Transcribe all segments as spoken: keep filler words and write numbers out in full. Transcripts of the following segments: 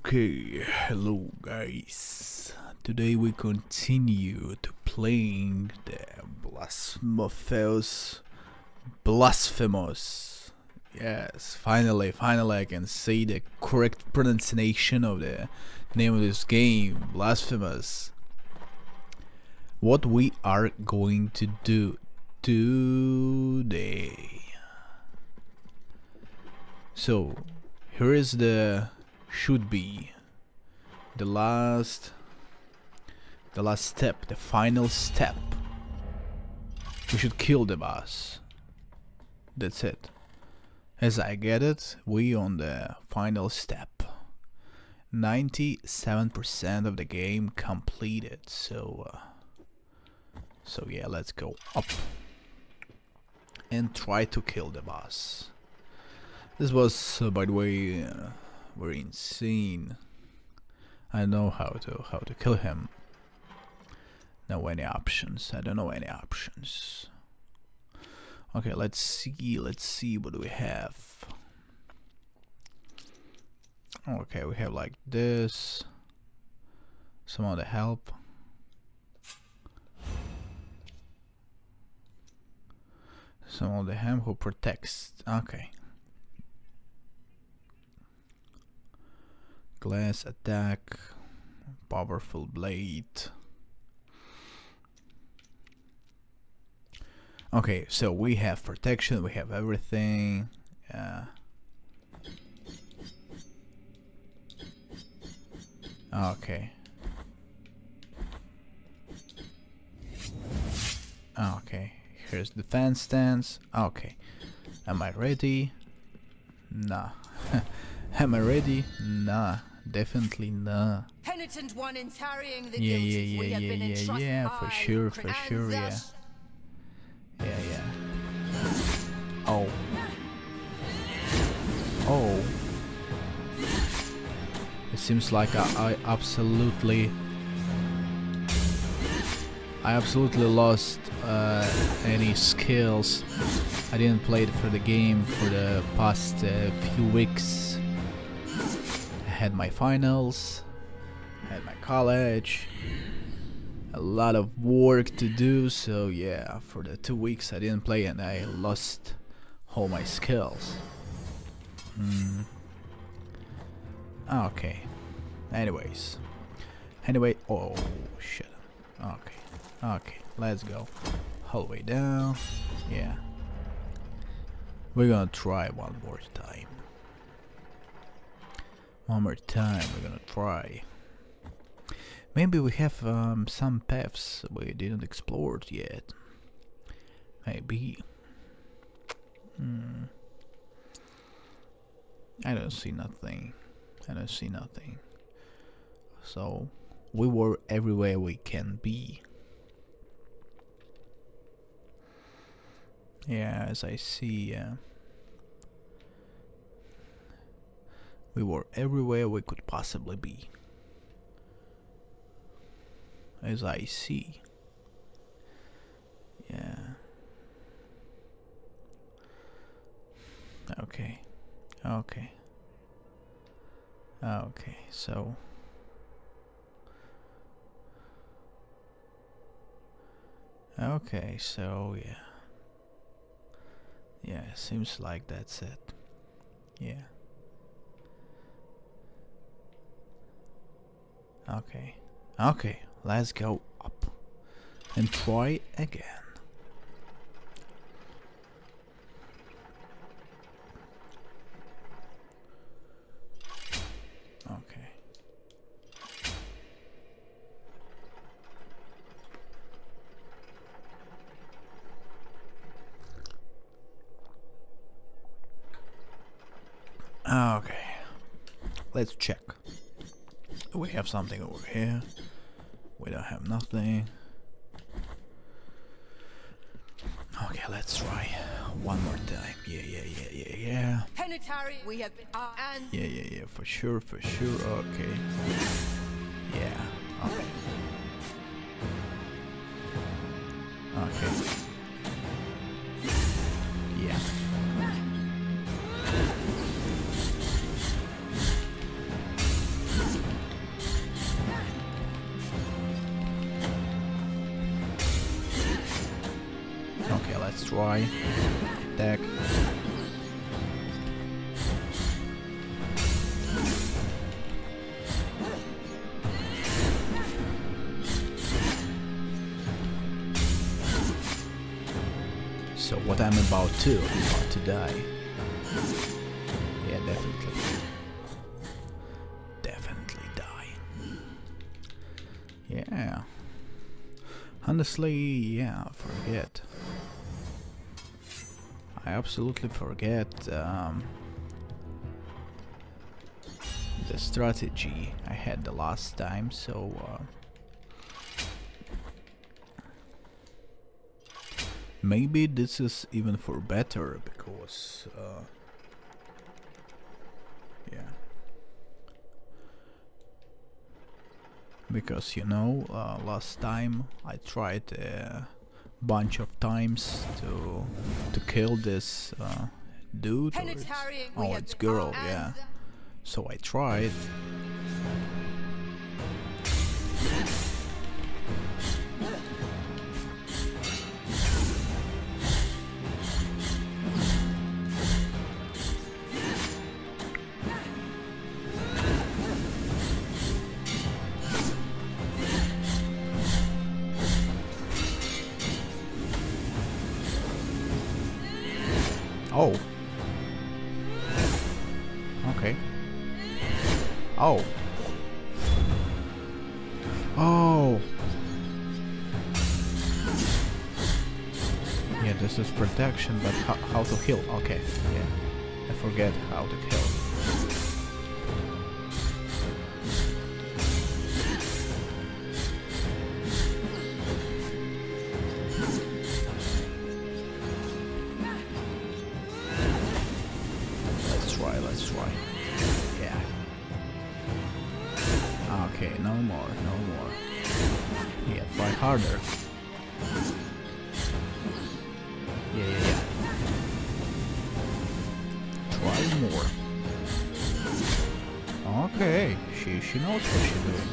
Okay, hello guys. Today we continue to playing the Blasphemous Blasphemous. Yes, finally, finally I can say the correct pronunciation of the name of this game, Blasphemous. What we are going to do today. So, here is the should be the last the last step, the final step. We should kill the boss. That's it. As I get it, we on the final step. ninety-seven percent of the game completed. So uh, so yeah, let's go up and try to kill the boss. This was, uh, by the way, uh, very insane. I know how to how to kill him. No any options. I don't know any options. Okay, let's see. Let's see what do we have. Okay, we have like this. Some of the help. Some of the ham who protects. Okay. Glass attack, powerful blade. Okay, so we have protection, we have everything. Uh, okay. Okay, here's defense stance. Okay, am I ready? Nah. Am I ready? Nah. Definitely nah. Penitent one in tarrying the yeah, guilty. yeah, We yeah, have yeah, been yeah, entrusted yeah, by for sure, for sure, yeah. Yeah, yeah. Oh. Oh. It seems like I, I absolutely... I absolutely lost uh, any skills. I didn't play it for the game for the past uh, few weeks. I had my finals, I had my college, a lot of work to do, so yeah, for the two weeks I didn't play and I lost all my skills. Mm. Okay, anyways, anyway, oh shit, okay, okay, let's go, all the way down, yeah, we're gonna try one more time. One more time, we're gonna try. Maybe we have um, some paths we didn't explore yet. Maybe. Hmm. I don't see nothing. I don't see nothing. So, we were everywhere we can be. Yeah, as I see, uh, we were everywhere we could possibly be. As I see. Yeah. Okay. Okay. Okay, so... Okay, so yeah. Yeah, seems like that's it. Yeah. Okay. Okay, let's go up and try again. Okay. Okay. Let's check. We have something over here. We don't have nothing. Okay, let's try one more time. Yeah, yeah, yeah, yeah, yeah. Penitentiary, we have been uh, and Yeah, yeah, yeah, for sure, for sure. Okay. Yeah. Okay. Okay. Yeah. let's try. Attack. So what I'm about to, I'm about to die. Yeah, definitely. Definitely die. Yeah. Honestly, yeah, forget. I absolutely forget um, the strategy I had the last time, so uh, maybe this is even for better, because uh, yeah, because you know, uh, last time I tried a bunch of times to to kill this uh, dude. Or it's, oh, it's girl, yeah. So I tried. Oh. Okay. Oh. Oh. Yeah, this is protection, but how, how to heal? Okay. Yeah. I forget how to heal. Let's try. Yeah. Okay, no more, no more. Yeah, try harder. Yeah, yeah, yeah. Try more. Okay, she she knows what she's doing.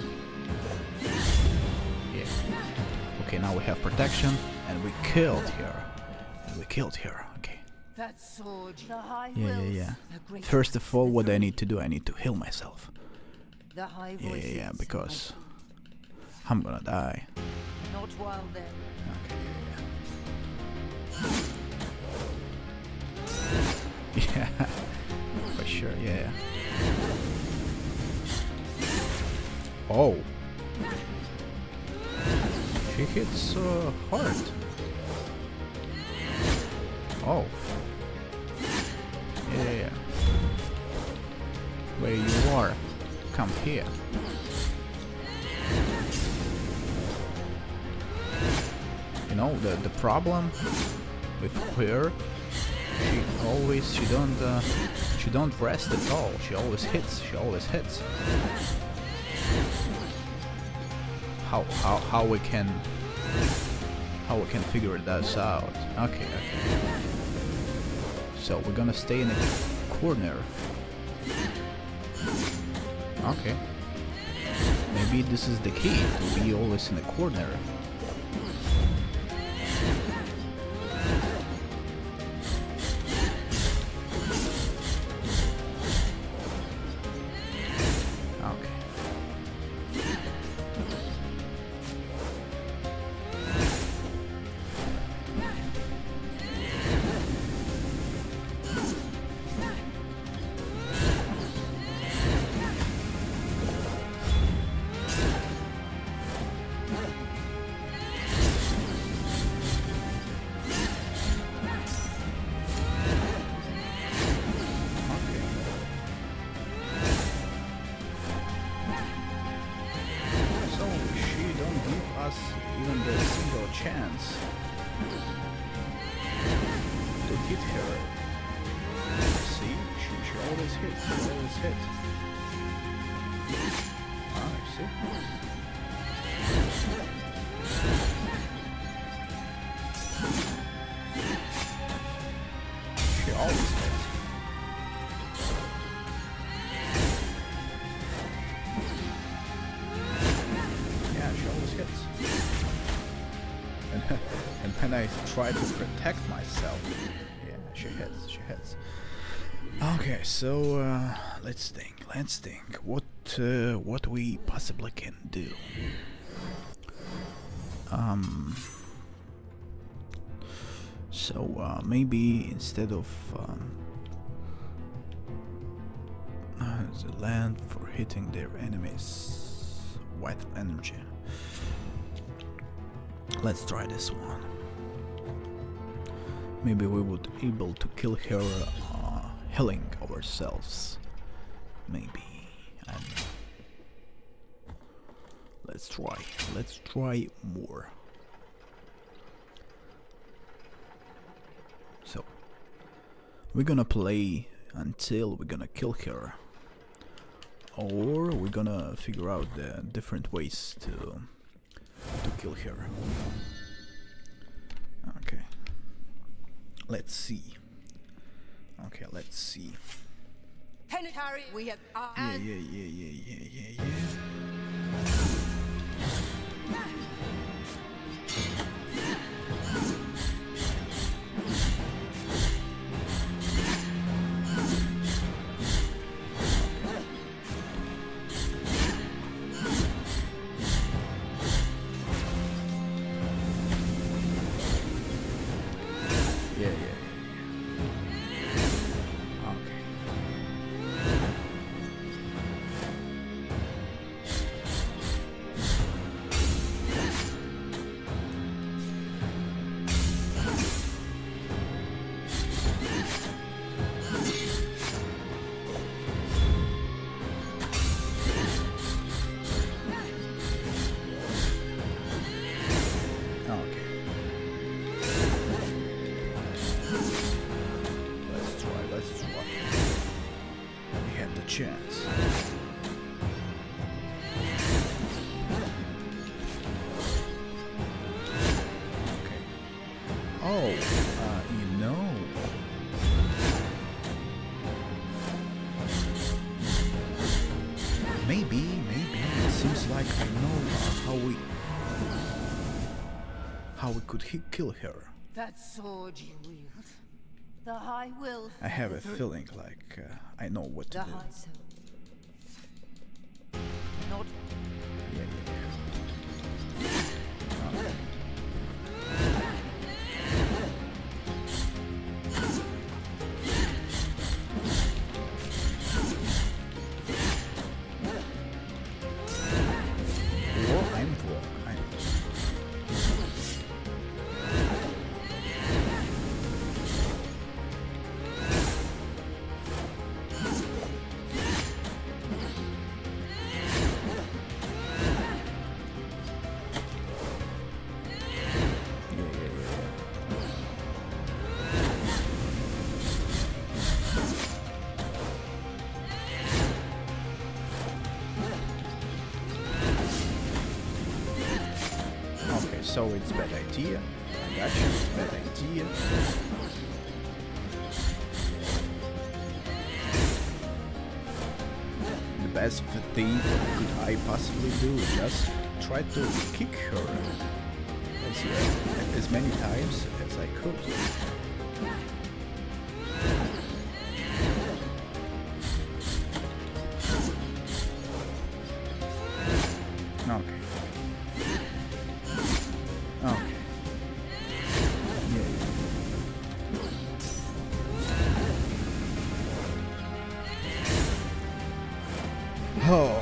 Yeah. Okay, now we have protection, and we killed her. And we killed her. Okay. That sword, the high Yeah, yeah, yeah. First of all, what I need to do, I need to heal myself. The high Yeah, yeah, yeah, because I'm gonna die. Not while then. Okay, yeah, yeah. Yeah, for sure, yeah. Oh. She hits uh, hard. Oh. Yeah, yeah, yeah. Where you are, come here. You know, the the problem with her, she always she don't uh, she don't rest at all. She always hits. She always hits. How how how we can how we can figure this out? Okay, okay. So we're gonna stay in the corner. Okay. Maybe this is the key, to be always in the corner. Okay. Even the single chance to hit her. See, she, she always hits, she always hits. Ah, see? She always hits. Yeah, she always hits. And and I try to protect myself. Yeah, she hits, she hits. Okay, so uh, let's think, let's think. What uh, what we possibly can do. Um. So uh, maybe instead of um, uh, the land for hitting their enemies, white energy. Let's try this one. Maybe we would able to kill her, uh, healing ourselves. Maybe. I don't know. Let's try. Let's try more. So we're gonna play until we're gonna kill her, or we're gonna figure out the different ways to to kill her. Okay. Let's see. Okay, let's see. Penitentiary, we have. Uh, Yeah, and yeah, yeah, yeah, yeah, yeah, yeah. Yeah, yeah, yeah, yeah. Okay. Okay. Let's try, let's try. We have the chance. Okay. Oh, uh, you know. Maybe, maybe. It seems like I know uh, how we how we could he kill her. that sword you wield, the High will. I have a the thr- feeling like uh, I know what to The do. High sword. Not Yeah, yeah, yeah. Okay. War, I'm for. I'm. Yeah, yeah, yeah, yeah. Okay, so it's bad idea. I got you. It's bad idea. The best thing could I possibly do is just try to kick her as, uh, as many times as I could. Okay. Okay. Yeah. Oh.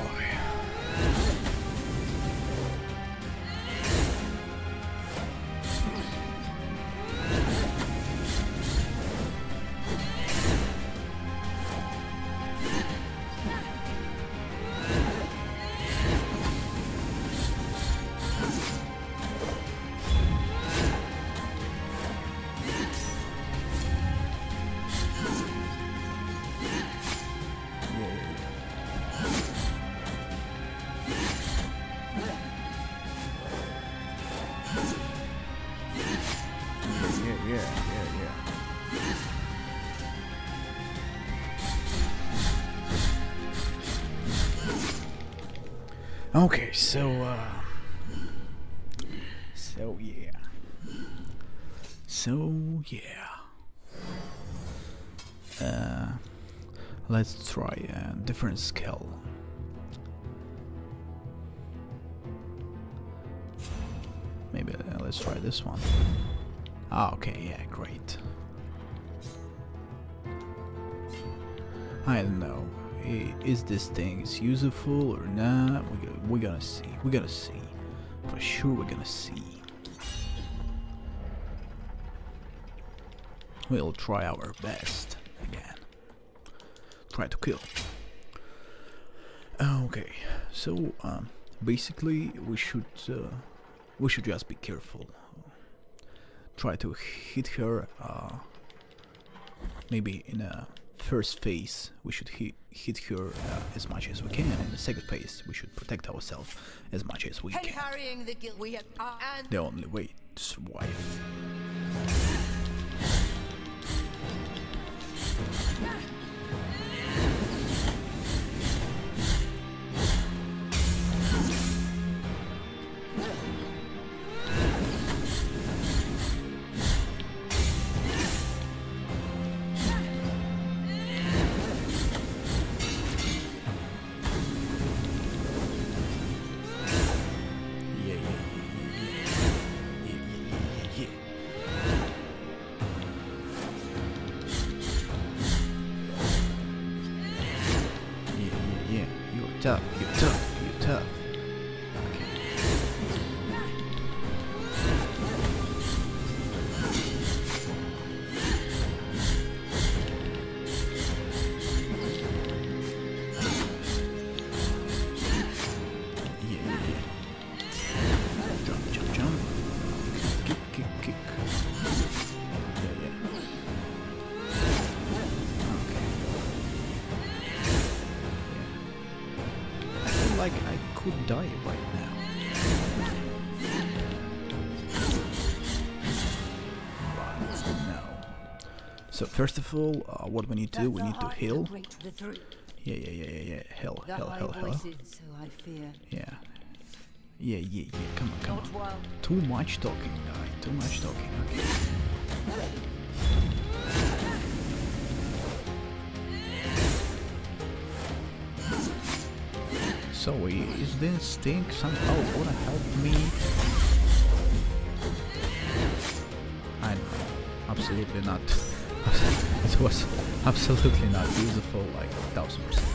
Yeah, yeah, yeah. Yeah, yeah, yeah, yeah. Okay, so uh so yeah. So yeah, uh, let's try a different skill. Maybe uh, let's try this one. Ah, okay, yeah, great. I don't know. I- Is this thing is useful or not? We go- we're gonna see. We're gonna see. For sure, we're gonna see. We'll try our best again. Try to kill. Okay, so um, basically we should uh, we should just be careful. Try to hit her. Uh, maybe in a first phase we should hit hit her uh, as much as we can. In the second phase we should protect ourselves as much as we And can. carrying the guild we have uh, and The only way to survive. Yeah, yeah, yeah, yeah, yeah, yeah, yeah, yeah, yeah, yeah. You're tough. You're tough. You're tough. Yeah, yeah, yeah. Jump, jump, jump. Kick, kick, kick. Yeah, yeah. Okay. Yeah. I feel like I could die right now. But no. So first of all, uh, what we need to do, we need to heal. The three. Yeah, yeah, yeah, yeah, yeah. Hell, The hell, high hell, hell. voices, so I fear. Yeah. Yeah, yeah, yeah. Come on, come Not on. while Too much talking, guy. Too much talking. Okay. So i- is this thing somehow gonna help me? I don't know. Absolutely not. It was absolutely not useful, like a thousand percent.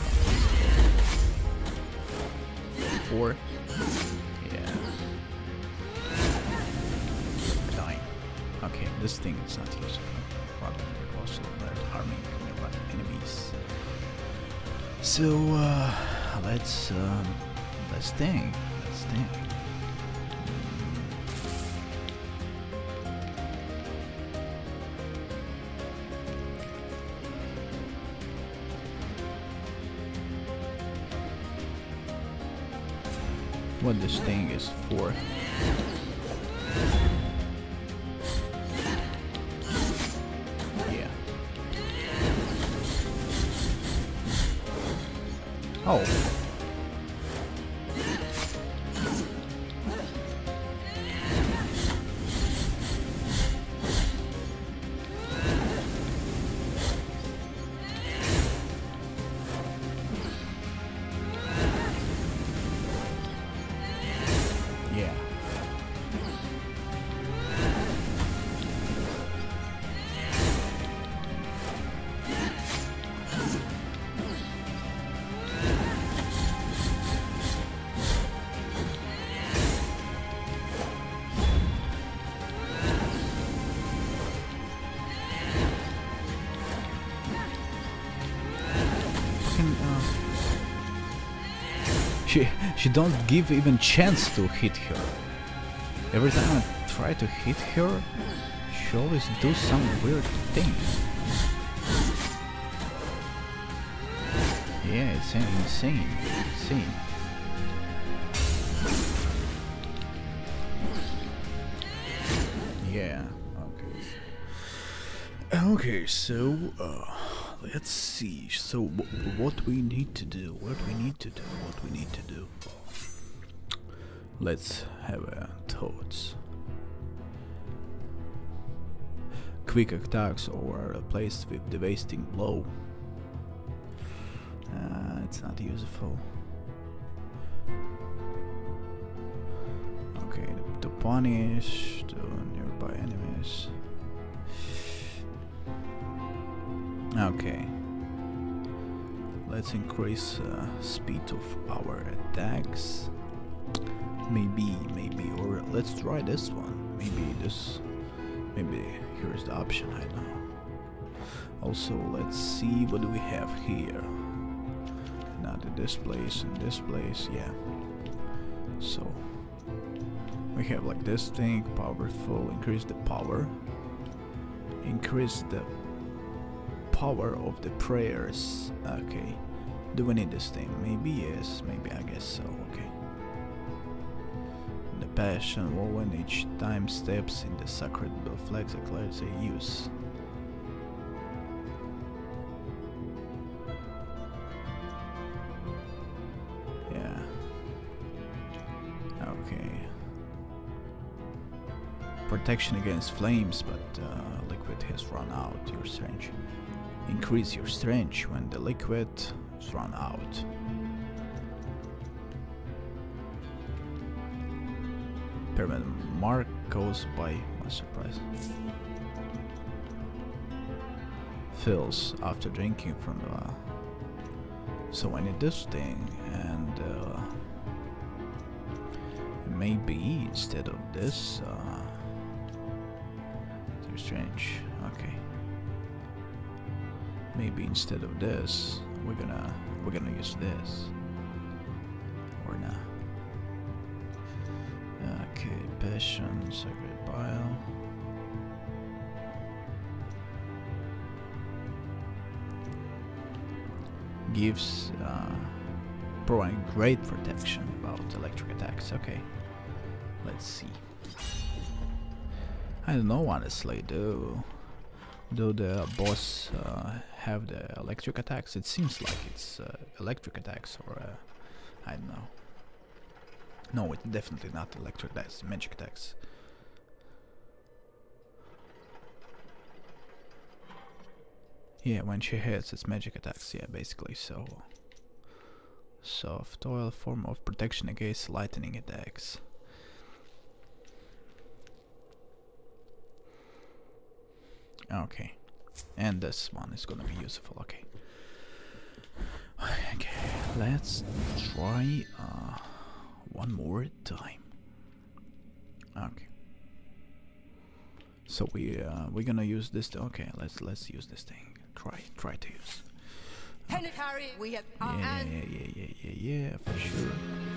Four. Yeah. Dying. Okay, this thing is not useful. Rather than also harming nearby enemies. So uh, let's um, let's think. Let's think. What this thing is for. Yeah. Oh. Yeah. Fucking, uh, she she don't give even chance to hit her. Every time I try to hit her, she always do some weird thing. Yeah, it's insane, insane. Yeah. Okay. Okay. So, uh, let's see. So, w what we need to do? What we need to do? What we need to do? Let's have a thoughts. quick attacks or are replaced with devastating blow. Uh, it's not useful. Okay, to punish to nearby enemies. Okay. Let's increase uh, speed of our attacks. Maybe, maybe, or let's try this one. Maybe this, maybe here's the option, I don't know. Also, let's see what do we have here. Not in this place, in this place, yeah. So, we have like this thing, powerful, increase the power. Increase the power of the prayers. Okay. Do we need this thing? Maybe yes, maybe I guess so, okay. The passion woven each time steps in the sacred flags declares a use. Yeah. Okay. Protection against flames, but uh, liquid has run out. Your strength. Increase your strength when the liquid is run out. Permanent mark goes by my surprise. Fills after drinking from the. So I need this thing, and uh, maybe instead of this, uh, they're strange. Okay. Maybe instead of this, we're gonna we're gonna use this, or not. Okay, passion, sacred bile. Gives uh, providing great protection about electric attacks. Okay, let's see. I don't know honestly. Do do the boss uh, have the electric attacks? It seems like it's uh, electric attacks, or uh, I don't know. No, it's definitely not electric attacks, magic attacks. Yeah, when she hits, it's magic attacks, yeah, basically, so... Soft oil, form of protection against lightning attacks. Okay. And this one is gonna be useful, okay. Okay, let's try... Uh, one more time. Okay. So we uh, we're gonna use this. Okay, let's let's use this thing. Try try to use. Okay. Harry, we have our yeah, yeah, yeah, yeah, yeah, yeah, for sure.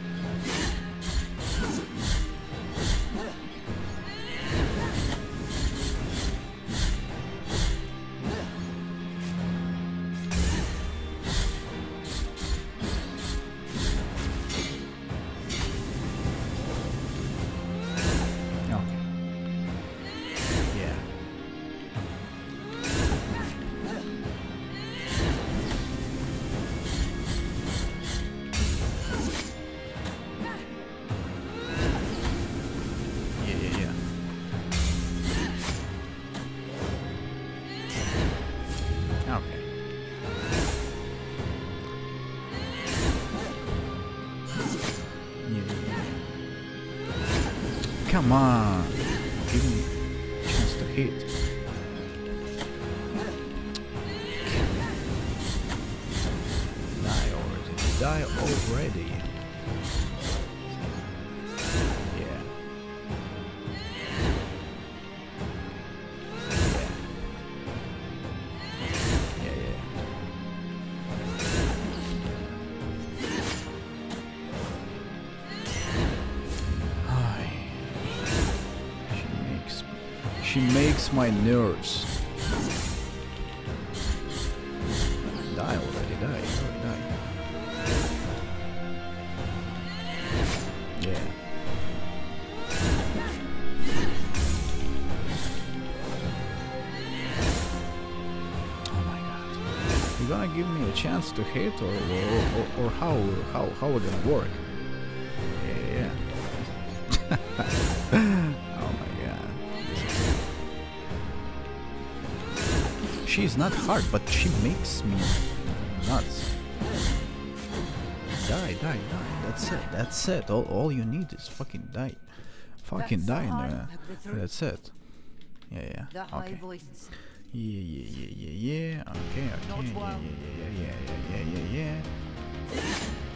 Come on, give me a chance to hit. Die already, die already. Yeah. Yeah. Yeah, yeah. She makes my nerves. Die already, die, die, die. Yeah. Oh my god. You gonna give me a chance to hit, or or, or, or how how how it gonna work? Yeah. Yeah. Oh my god. She's not hard, but she makes me nuts. Die, die, die. That's it. That's it. All, all you need is fucking die. Fucking That's die. the heart Uh, of the three. that's it. Yeah, yeah. The high Okay. voices. Yeah, yeah, yeah, yeah, yeah. Okay, okay. Not Yeah, well. yeah, yeah, yeah, yeah, yeah, yeah, yeah.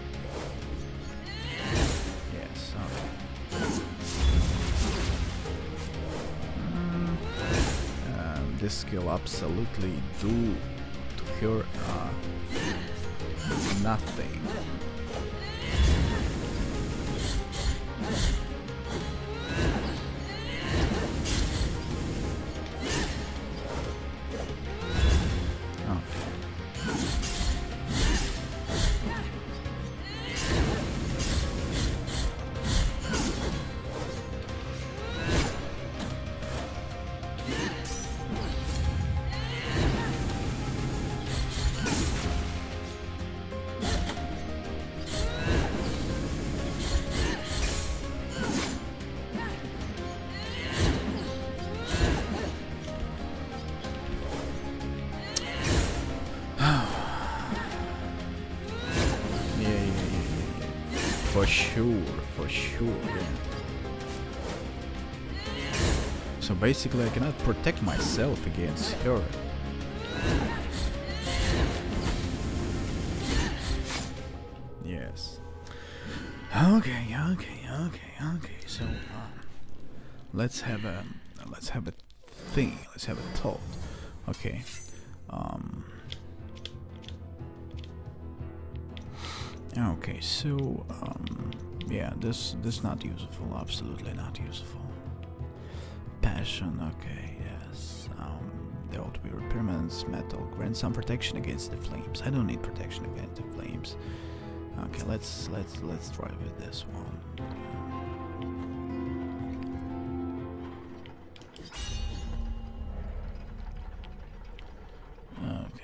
Yes. Okay. Mm, um, this skill absolutely do to her uh, nothing. For sure, for sure, yeah. So basically I cannot protect myself against her. Yes. Okay, okay, okay, okay. So um, let's have a let's have a thing. Let's have a thought. Okay. Um Okay, so um, yeah, this this not useful. Absolutely not useful. Passion. Okay, yes. Um, there ought to be repairments. Metal grants some protection against the flames. I don't need protection against the flames. Okay, let's let's let's try with this one. Okay.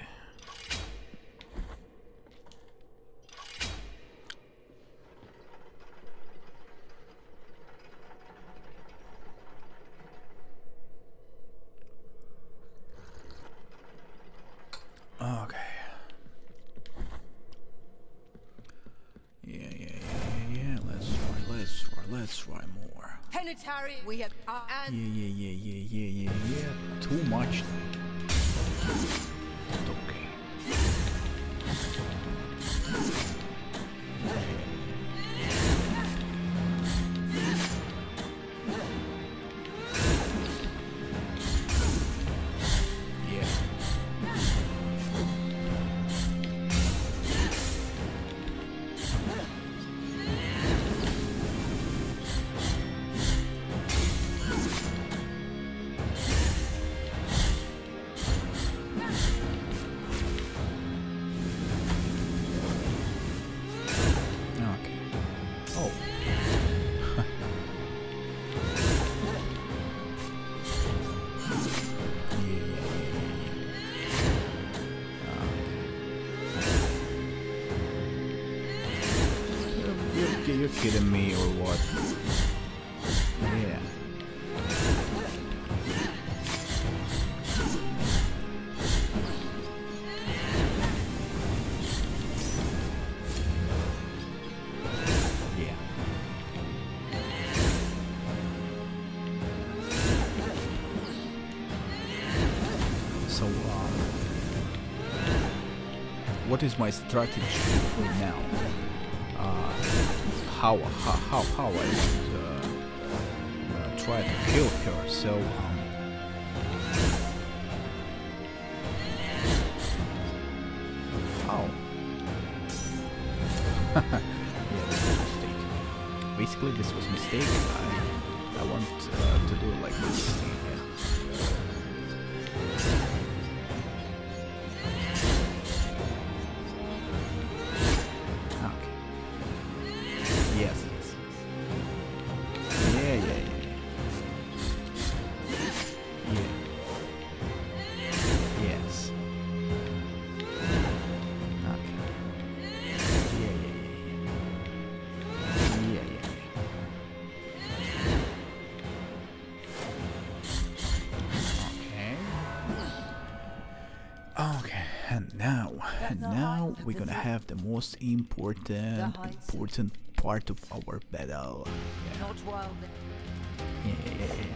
Okay. Yeah, yeah, yeah, yeah, yeah. Let's try, let's try, let's try more. Penitentiary, we have uh, Yeah, and yeah, yeah, yeah, yeah, yeah, yeah. Too much. Okay. Yeah. Okay. Oh. Yeah, yeah, yeah, yeah, yeah. You're, you're, you're kidding me or what? Yeah. Yeah. So, um, what is my strategy for now? Uh, how, how, how, how I would uh, uh, try to kill her? So, um, how? Yeah, this was a mistake. Basically, this was a mistake. I, I want uh, to do it like this. Yeah. Yes, yes, yes. Yeah, yeah, yeah. Yeah. Yes. Okay. Yeah, yeah, yeah, yeah. Yeah, yeah, yeah. now, now we're gonna have the most important, important part of our battle. Yeah. Not wild. Yeah, yeah, yeah, yeah.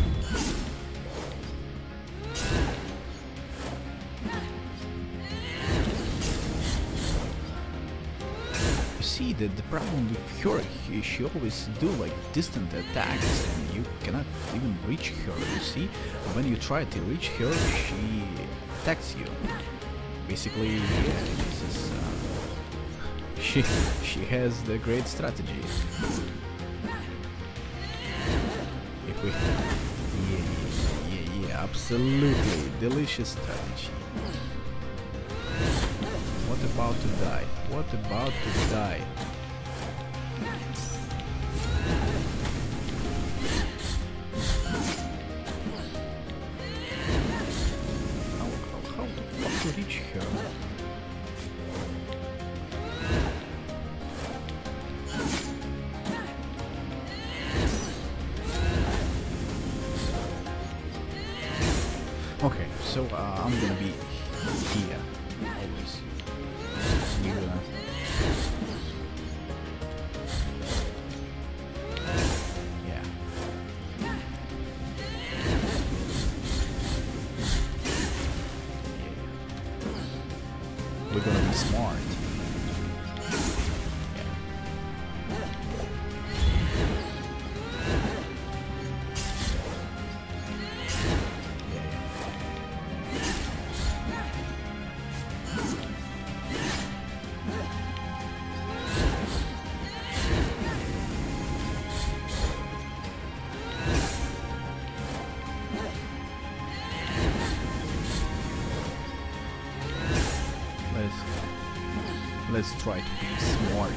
You see that the problem with her, she, she always do like distant attacks, and you cannot even reach her. You see, when you try to reach her, she attacks you. Basically, yeah, this is. Uh, she she has the great strategy. If we, yeah, yeah, yeah, absolutely delicious strategy. What about to die? What about to die? How, how, how the fuck to reach her? Okay, so uh, I'm gonna be here always. We're gonna yeah. Yeah. We're gonna be smart. Let's try to be smart.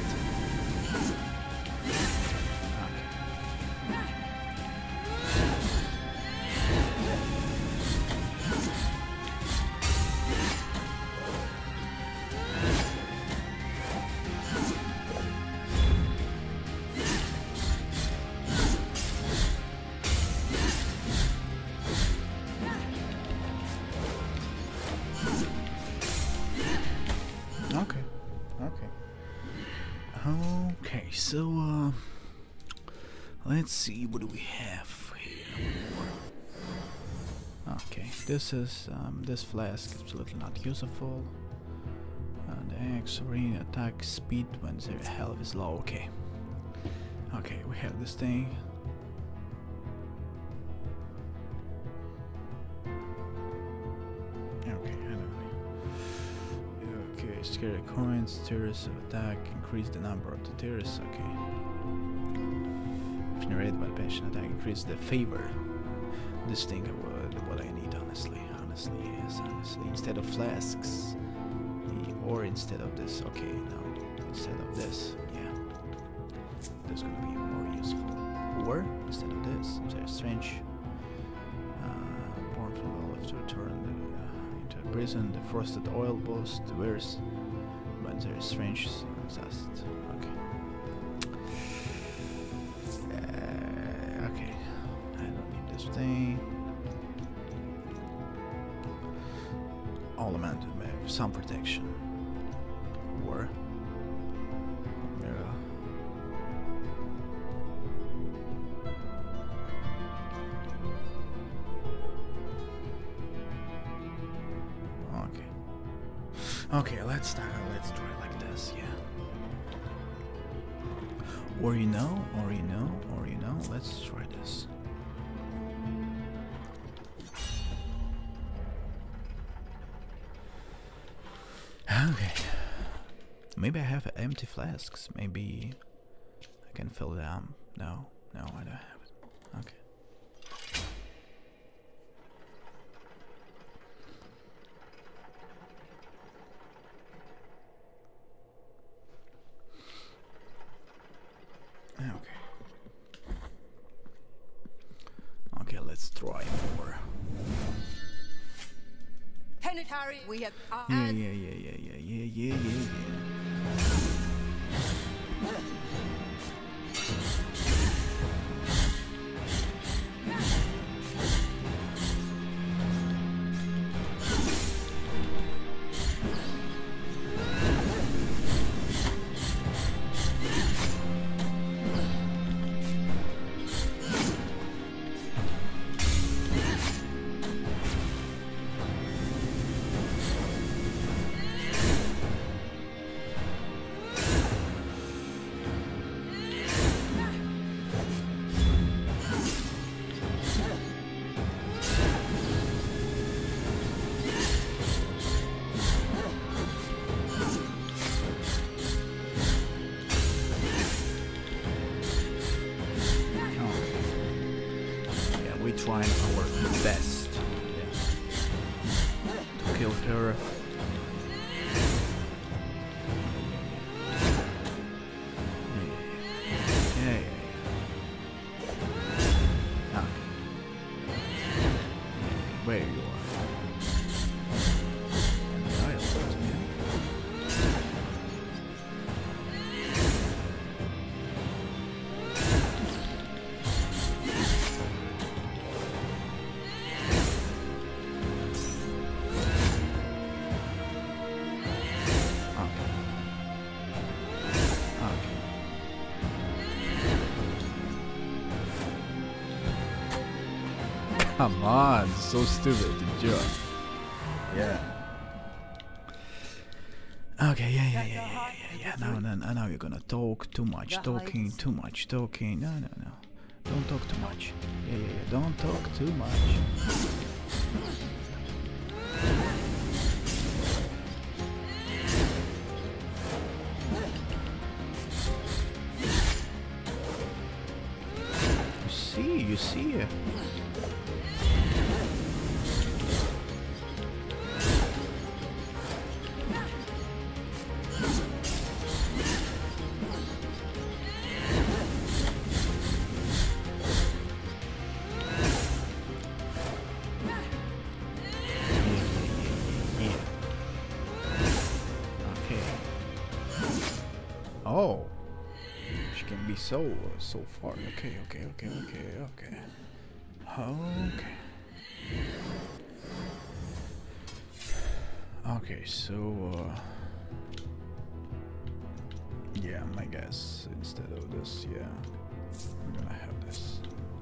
Okay. Okay. Okay, so uh let's see, what do we have here? Okay, this is um this flask is absolutely not useful. And the X ring attack speed when their health is low. Okay. Okay, we have this thing. Okay, I don't know. Okay, scary coins, terrorists of attack, increase the number of the terrorists, okay. Generated by passion attack, increase the favor. This thing is what I need, honestly. Honestly, yes, honestly. Instead of flasks. Or instead of this, okay, no. Instead of this, yeah. That's gonna be more useful. Or, instead of this, very strange. Uh, born from the left to return the, uh, into a prison, the frosted oil boost, wears. But very strange, exhaust. Okay. Uh, okay. I don't need this thing. All amount of some protection. Or mirror. Okay. Okay, let's start. Let's try like this, yeah. Or you know, or you know, or you know. Let's try this. Okay. Maybe I have empty flasks. Maybe I can fill them. No, no, I don't have it. Okay. Okay. Okay, let's try more. Penitentiary, we have. Uh, Yeah, yeah, yeah, yeah, yeah, yeah, yeah, yeah, yeah. her. Yeah, yeah, yeah. Okay. Where you are? Come on, so stupid, the joke. Yeah. Okay, yeah, yeah, yeah, yeah, yeah, yeah. Now, now, now you're gonna talk too much, talking, too much, talking. No, no, no. Don't talk too much. Yeah, yeah, yeah. Don't talk too much. You see, you see it. Oh, she can be so uh, so far. Okay, okay, okay, okay, okay, okay. Okay, so uh, yeah, my guess instead of this, yeah, we're gonna have this.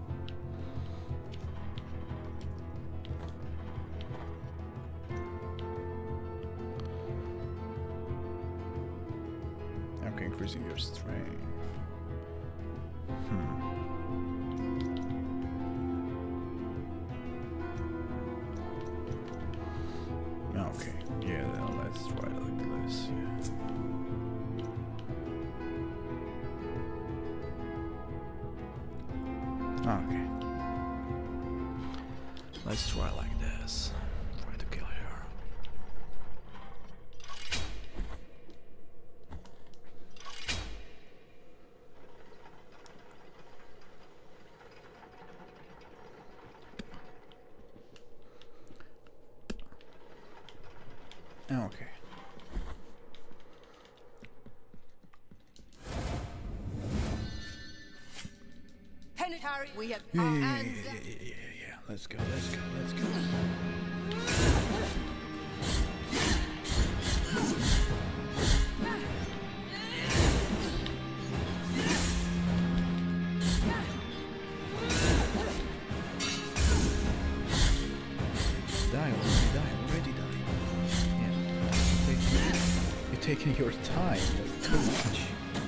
Okay, increasing your strength. Hmm. Okay, yeah, then let's try it like this, yeah. Okay. Let's try like this. Try to kill her. Okay. Penitentiary, we have Yeah, our yeah, yeah, hands yeah, up. yeah, yeah, yeah, yeah. Let's go, let's go, let's go. Die already, die already, die. Yeah. Taking, you're taking your time, like, too much.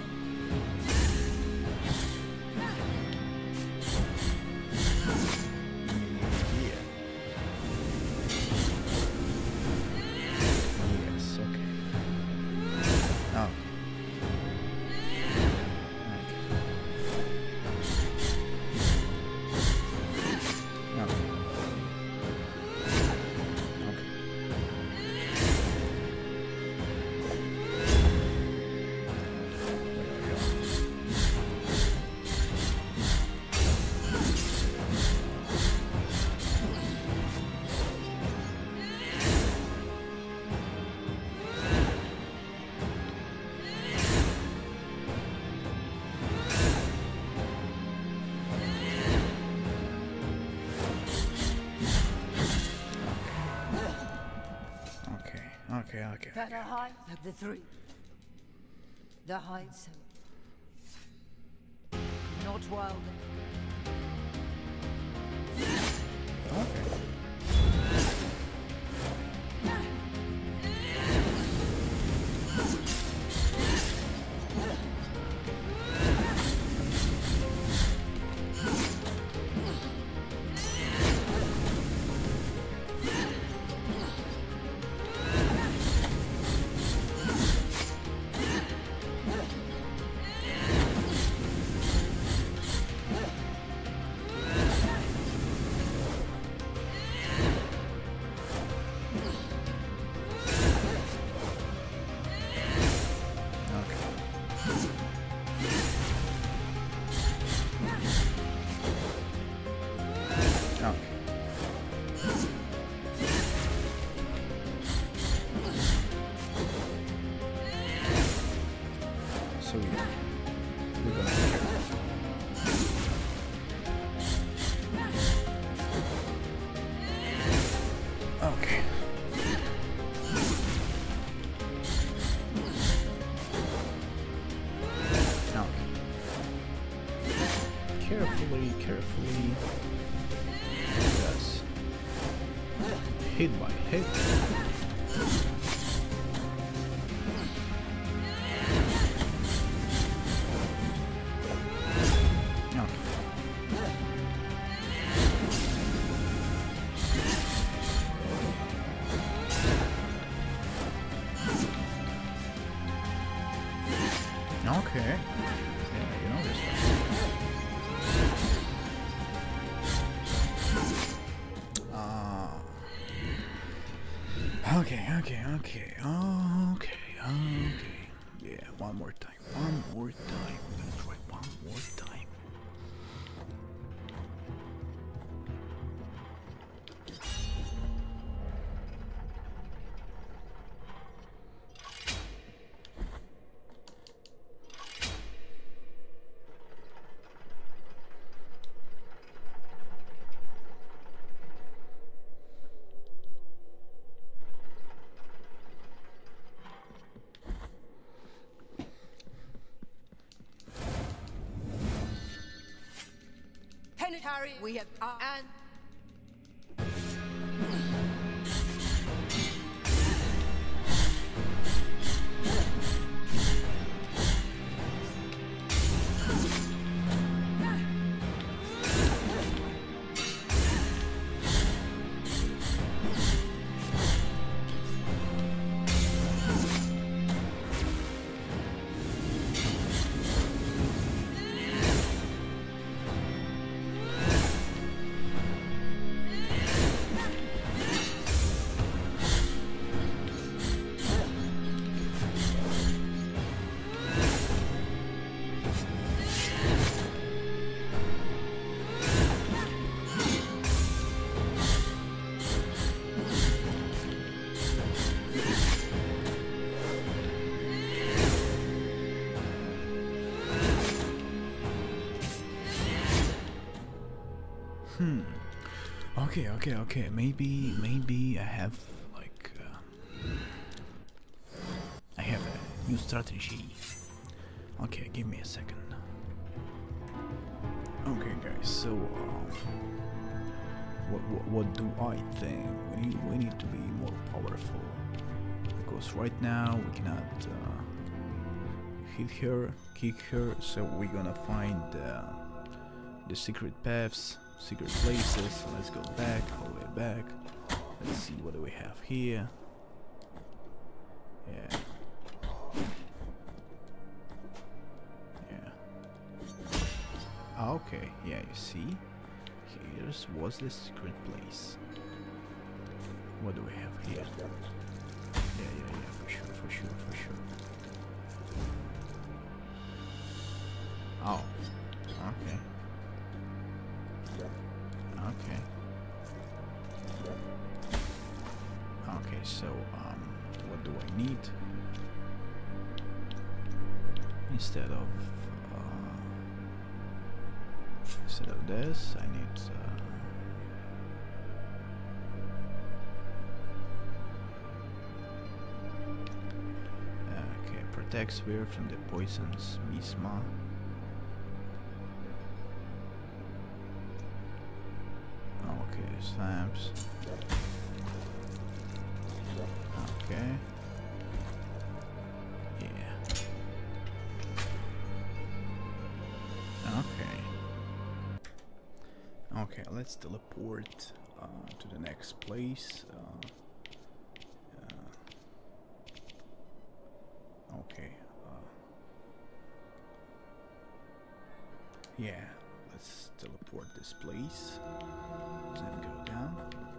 Okay, okay, That okay. are high of the three. The heights of not wild. Okay. hit by hit. Okay. Yeah, you know this one. Ah. Okay, okay, okay, okay, okay. Yeah, one more time. One more time. That's right, one more time. Harry, we have uh, and Hmm. Okay, okay, okay. Maybe, maybe I have like uh, I have a new strategy. Okay, give me a second. Okay, guys. So, um, what, what what do I think? We need we need to be more powerful because right now we cannot uh, hit her, kick her. So we're gonna find uh, the secret paths. Secret places. Let's go back, all the way back. Let's see what do we have here. Yeah. Yeah. Okay. Yeah. You see, here's was the secret place. What do we have here? Yeah. Yeah. Yeah. For sure. For sure. For sure. Oh. Okay. Okay. Okay, so um, what do I need? Instead of uh, instead of this, I need. Uh, okay, protect sphere from the poisons, Misma. Okay, swamps. Okay. Yeah. Okay. Okay, let's teleport uh, to the next place. Uh, uh, okay. Uh, yeah, let's teleport this place. Then go down.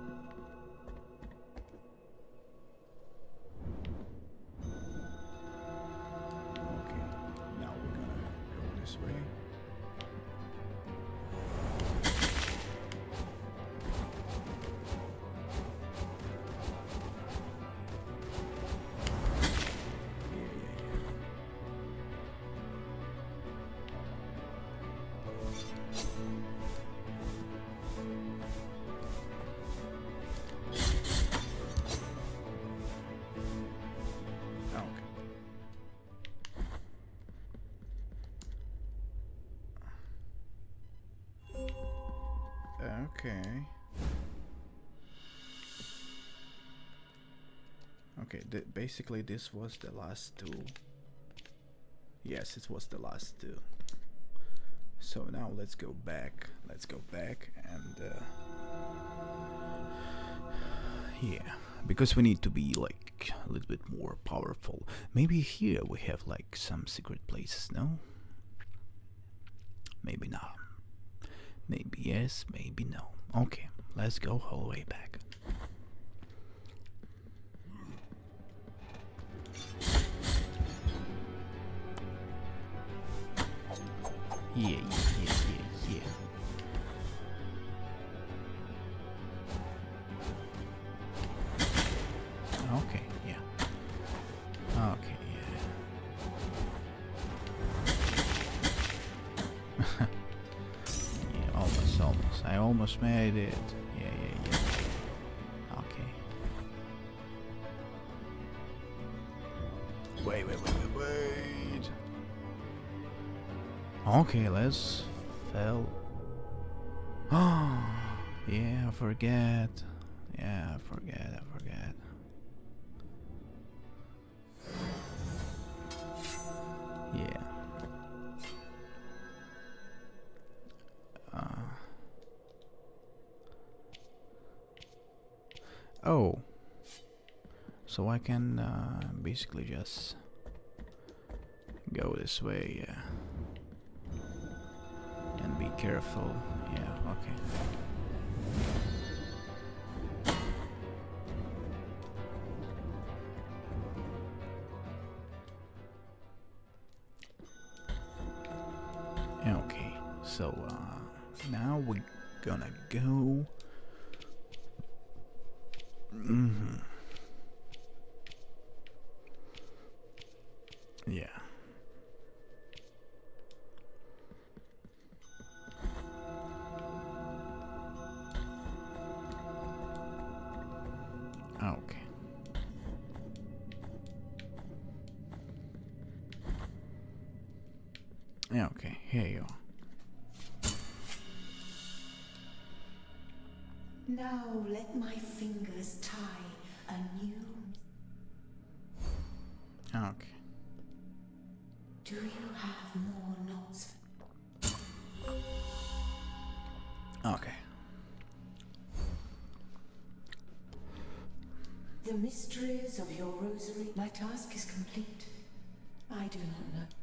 Okay, now we're gonna go this way. Okay. Okay, th basically this was the last two. Yes, it was the last two. So now let's go back. Let's go back and uh, yeah, because we need to be like a little bit more powerful. Maybe here we have like some secret places, no? Maybe not. Maybe yes, maybe no. Okay, let's go all the way back. Yeah, yeah, yeah, yeah, yeah. Okay, yeah. Okay, yeah. Yeah, almost, almost. I almost made it. Yeah, yeah, yeah. Okay. Wait, wait, wait, wait, wait. Okay, let's fell. Oh, yeah, I forget. Yeah, I forget, I forget. Yeah. Uh. Oh. So I can uh, basically just go this way, yeah. And be careful. Yeah, okay. Okay, so uh, now we're gonna go. Mm-hmm. Yeah. Okay. Yeah, okay, here you are. Now let my fingers tie a new. Okay. Do you have more knots? Okay. The mysteries of your rosary. My task is complete. I do not know.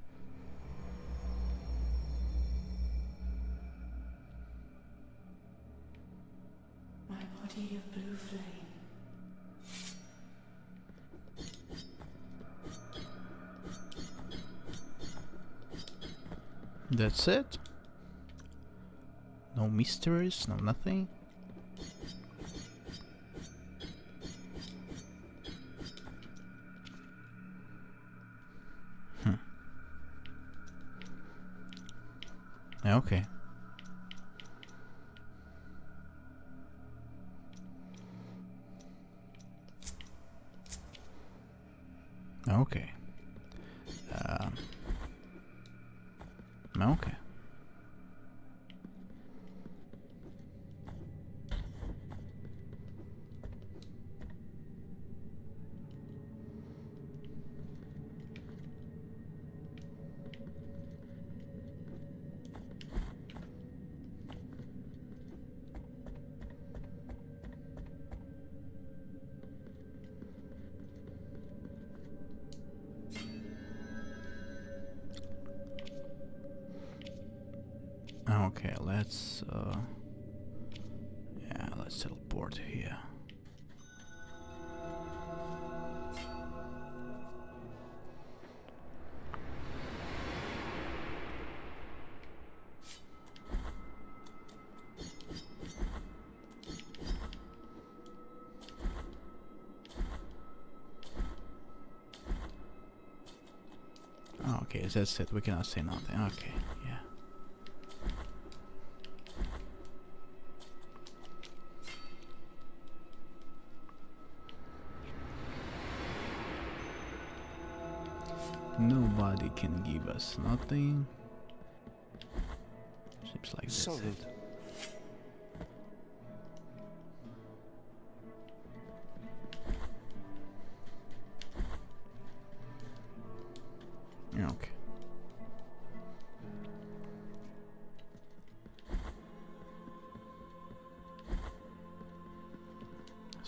My body of blue flame. That's it? No mysteries, no nothing? Hmm. Okay. Okay. Um. Okay. Okay, let's uh yeah, let's teleport here. Okay, that's it. We cannot say nothing. Okay, yeah. Nobody can give us nothing. Seems like that's Solid. it.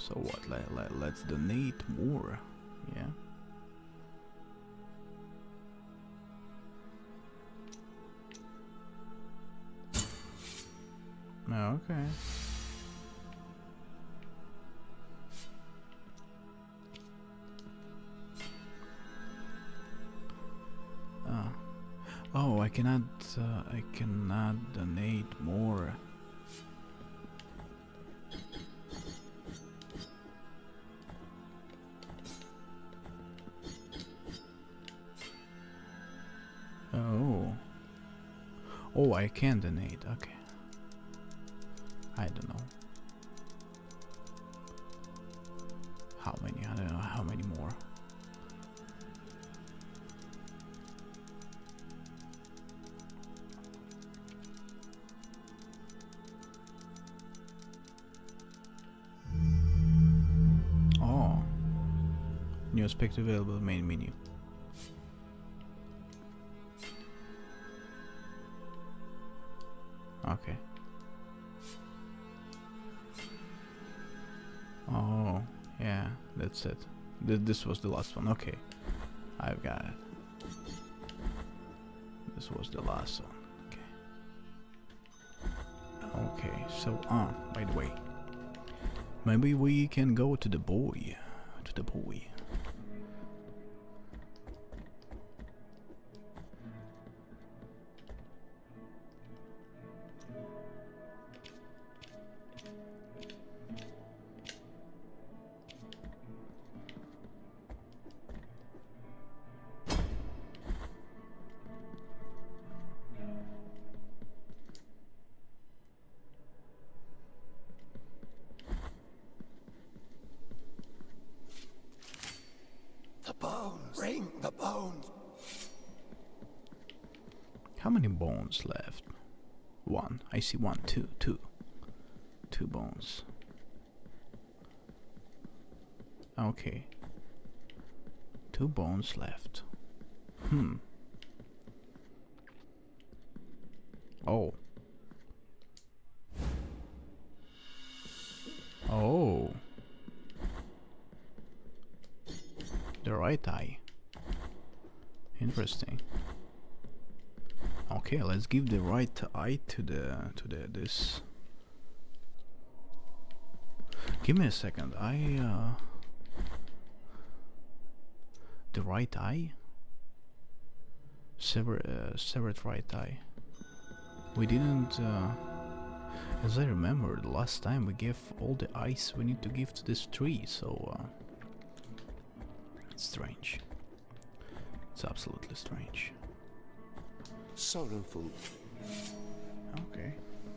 So what? Let, let, let's donate more. Yeah. Okay. Uh, oh, I cannot. Uh, I cannot donate more. Oh. Oh, I can donate. Okay. I don't know. How many? I don't know how many more. Oh. New aspect available, main menu. Okay. Oh, yeah, that's it. Th this was the last one. Okay, I've got it. This was the last one. Okay. Okay, so, ah, uh, by the way, maybe we can go to the boy. To the boy. Bring the bones. How many bones left? One. I see one, two, two. Two bones. Okay. Two bones left. Hmm. Oh. Oh. The right eye. Interesting. Okay, let's give the right eye to the to the this. Give me a second. I uh the right eye. Sever uh, severed right eye. We didn't. Uh, as I remember, the last time we gave all the eyes we need to give to this tree. So. Uh, Strange. It's absolutely strange. Sorrowful. Okay.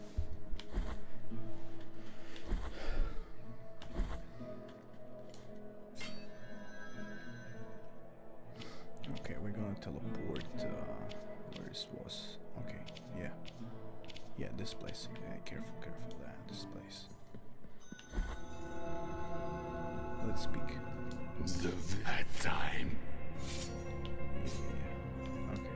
Okay, we're gonna teleport uh, where this was. Okay, yeah. Yeah, this place. Yeah, careful, careful. That this place. Let's speak. The that time. Yeah. Okay.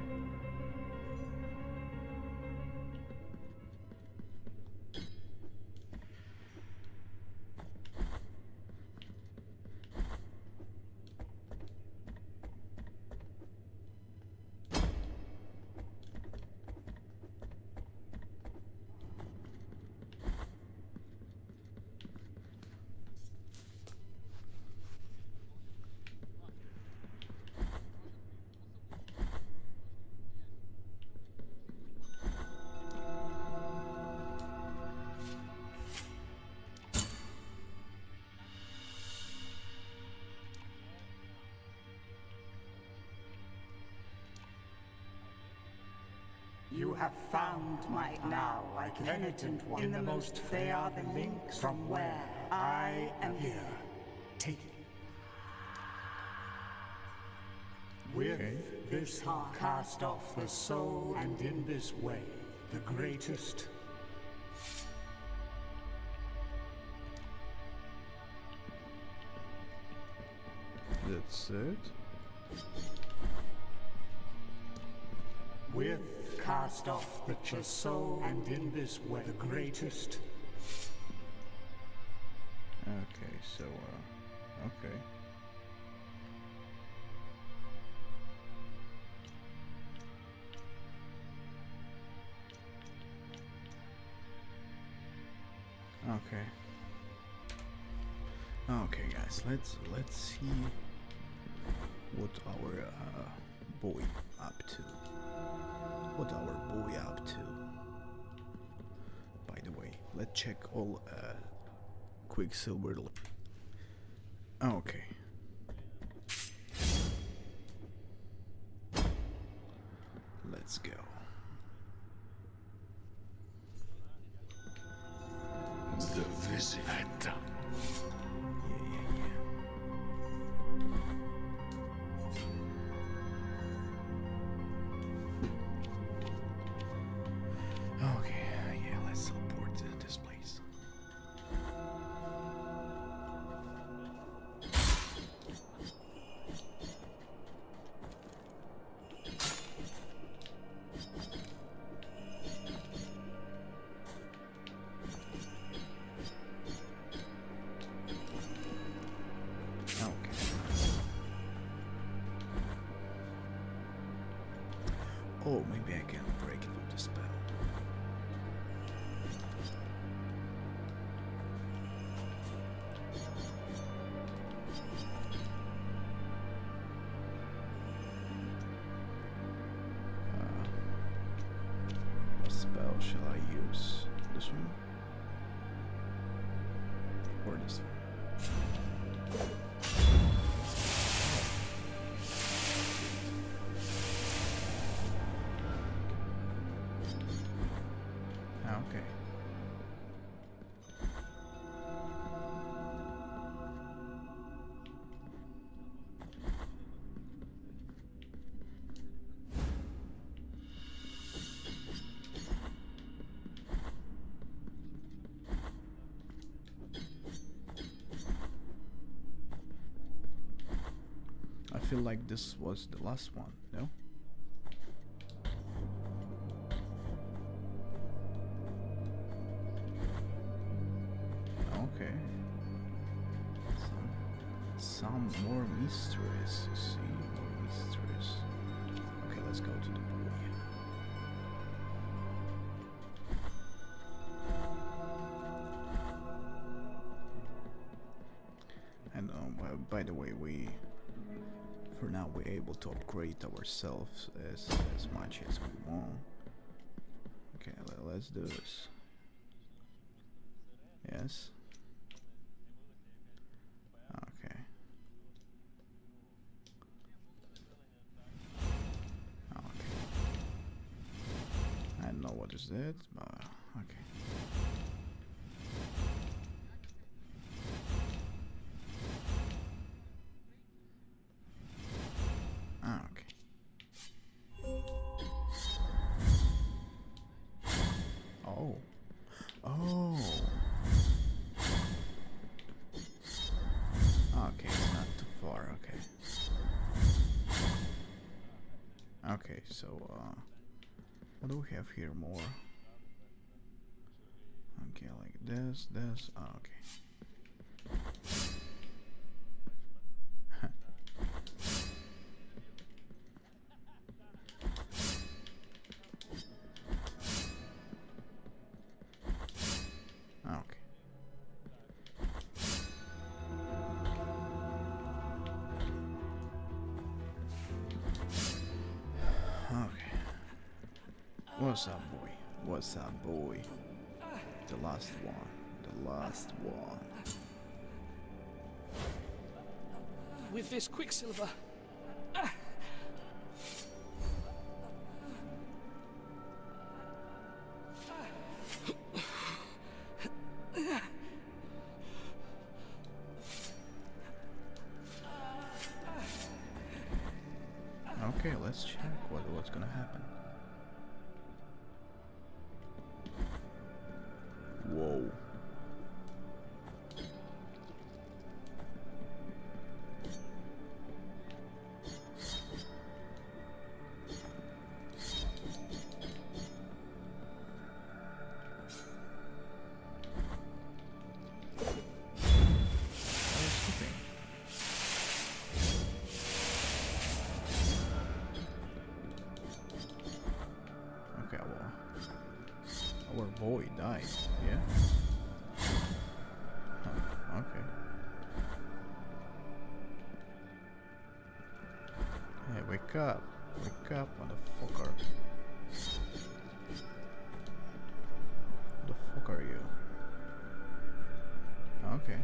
You have found my now my penitent one. In the most they are the links from where I am here. Take it. With Okay. this heart cast off the soul, and in this way the greatest. That's it. With cast off the ch- soul, and in this way the greatest. Okay. so, uh, okay. Okay. Okay, guys, let's let's see what our uh, boy up to. What our boy up to. By the way, let's check all uh, Quicksilver. Okay. Let's go. The visit. Yeah, yeah, yeah. Okay, yeah, let's teleport to this place. Oh, maybe I can break it with the spell. Uh, what spell shall I use? This one? Or this one? Okay. I feel like this was the last one, no? Okay. Some, some more mysteries, you see? More mysteries. Okay, let's go to the boy. And um, by, by the way, we, for now, we're able to upgrade ourselves as, as much as we want. Okay, let, let's do this. Yes. Okay. Okay. I don't know what is that, but okay. Ah, okay. Oh. Oh. Okay, it's not too far, okay. Okay, so, uh, what do we have here more? Okay, like this, this, oh, okay. Okay. Okay. What's up, boy? What's up, boy? The last one. The last one. With this Quicksilver. Okay, let's check what what's gonna happen. Whoa. Wake up. Wake up, motherfucker. Who the fuck are you? Okay.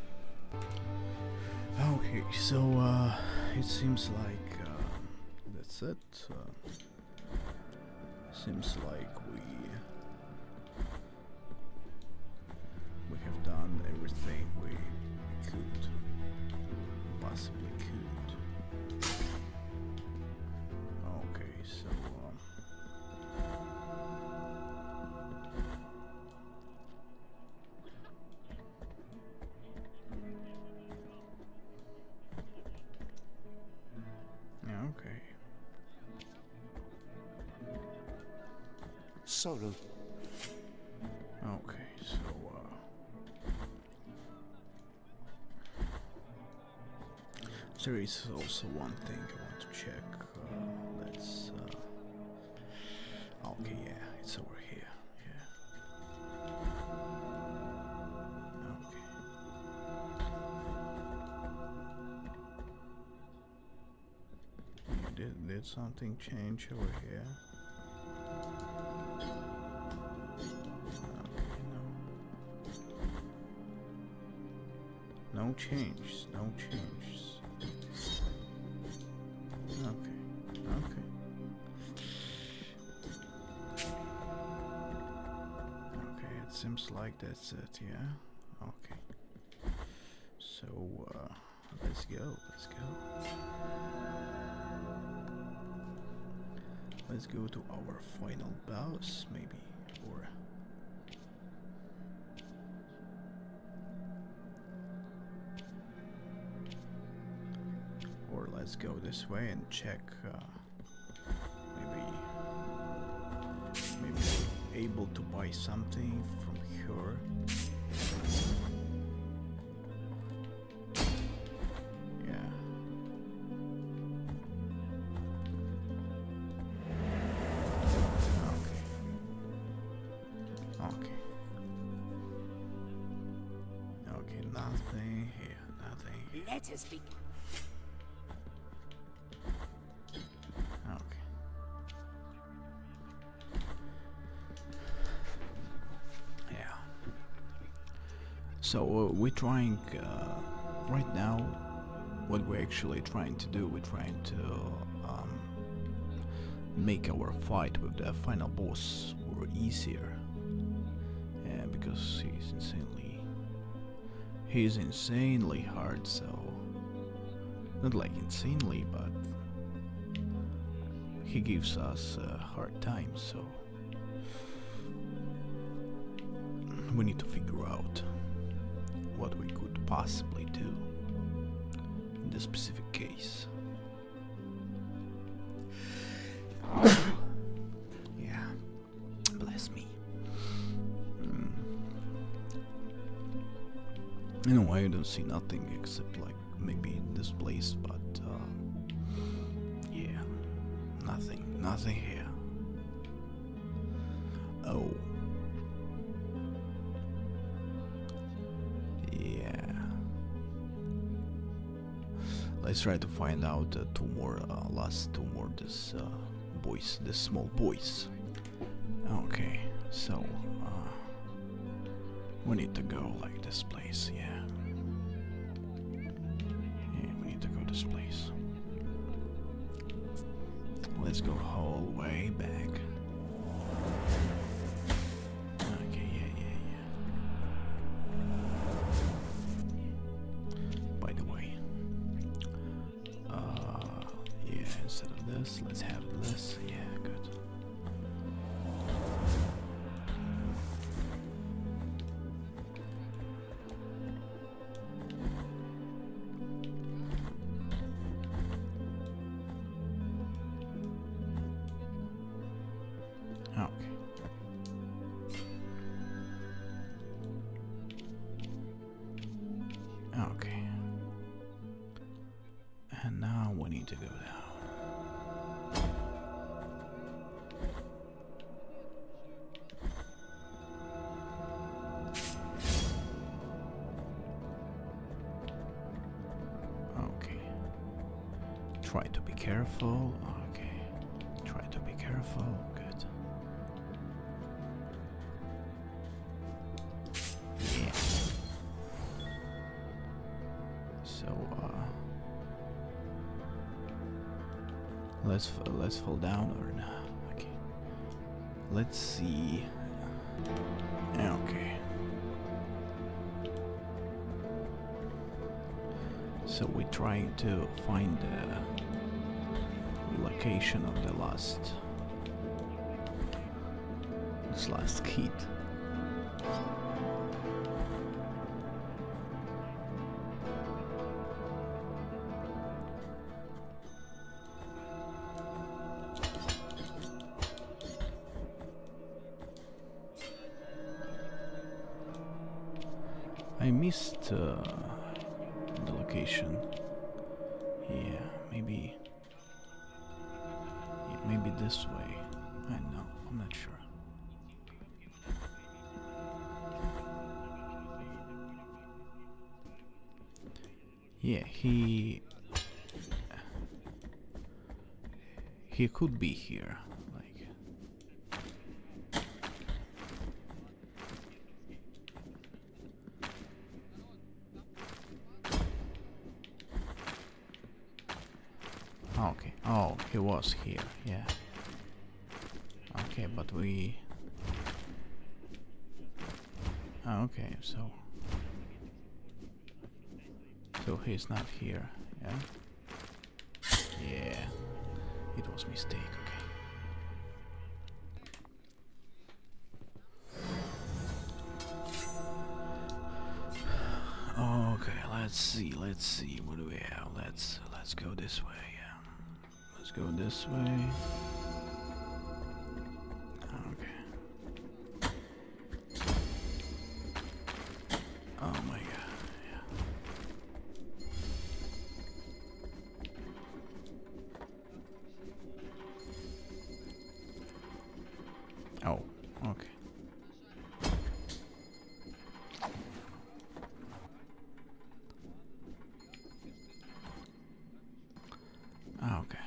Okay, so uh, it seems like uh, that's it. Uh, seems like we we have done everything we could, possibly could. Okay, so. Um, Okay. Solo. Okay, so uh there is also one thing I want to check. Uh, let's uh okay, yeah, it's over here. Yeah. Okay. Did, did something change over here? Okay, no. No change, no change. Okay, okay. Okay, it seems like that's it, yeah? Okay. So, uh, let's go, let's go. Let's go to our final boss, maybe, or or let's go this way and check. Uh, maybe, maybe able to buy something from here. Nothing here, nothing here. Let us begin. Okay. Yeah. So uh, we're trying uh, right now. What we're actually trying to do, we're trying to um, make our fight with the final boss more easier, and because he's insanely. He's insanely hard, so not like insanely, but he gives us a hard time, so we need to figure out what we could possibly do in this specific case. Yeah, bless me. You know, I don't see nothing except like maybe in this place, but uh, yeah, nothing, nothing here. Oh, yeah. Let's try to find out uh, two more, uh, last two more this uh, boys, this small boys. Okay, so. Uh, We need to go like this place, yeah. Yeah, we need to go this place. Let's go whole way back. Okay, yeah, yeah, yeah. By the way, uh, yeah, instead of this, let's have this. Yeah, good. Okay. Okay. And now we need to go down. Okay. Try to be careful. Okay. Try to be careful. Good. Yeah. So uh let's f let's fall down or not. Okay. Let's see. Okay. So we're trying to find the location of the last this last kid. I missed uh, the location. Yeah, maybe. Yeah, maybe this way. I don't know. I'm not sure. Yeah, he he could be here. Like. Okay. Oh, he was here. Yeah. Okay, but we. Oh, okay, so. So he's not here. Yeah. Yeah. It was mistake. Okay. Okay. Let's see. Let's see. What do we have? Let's let's go this way. Yeah. Let's go this way. Okay. Oh my god. Yeah. Oh, okay. Ah, okay.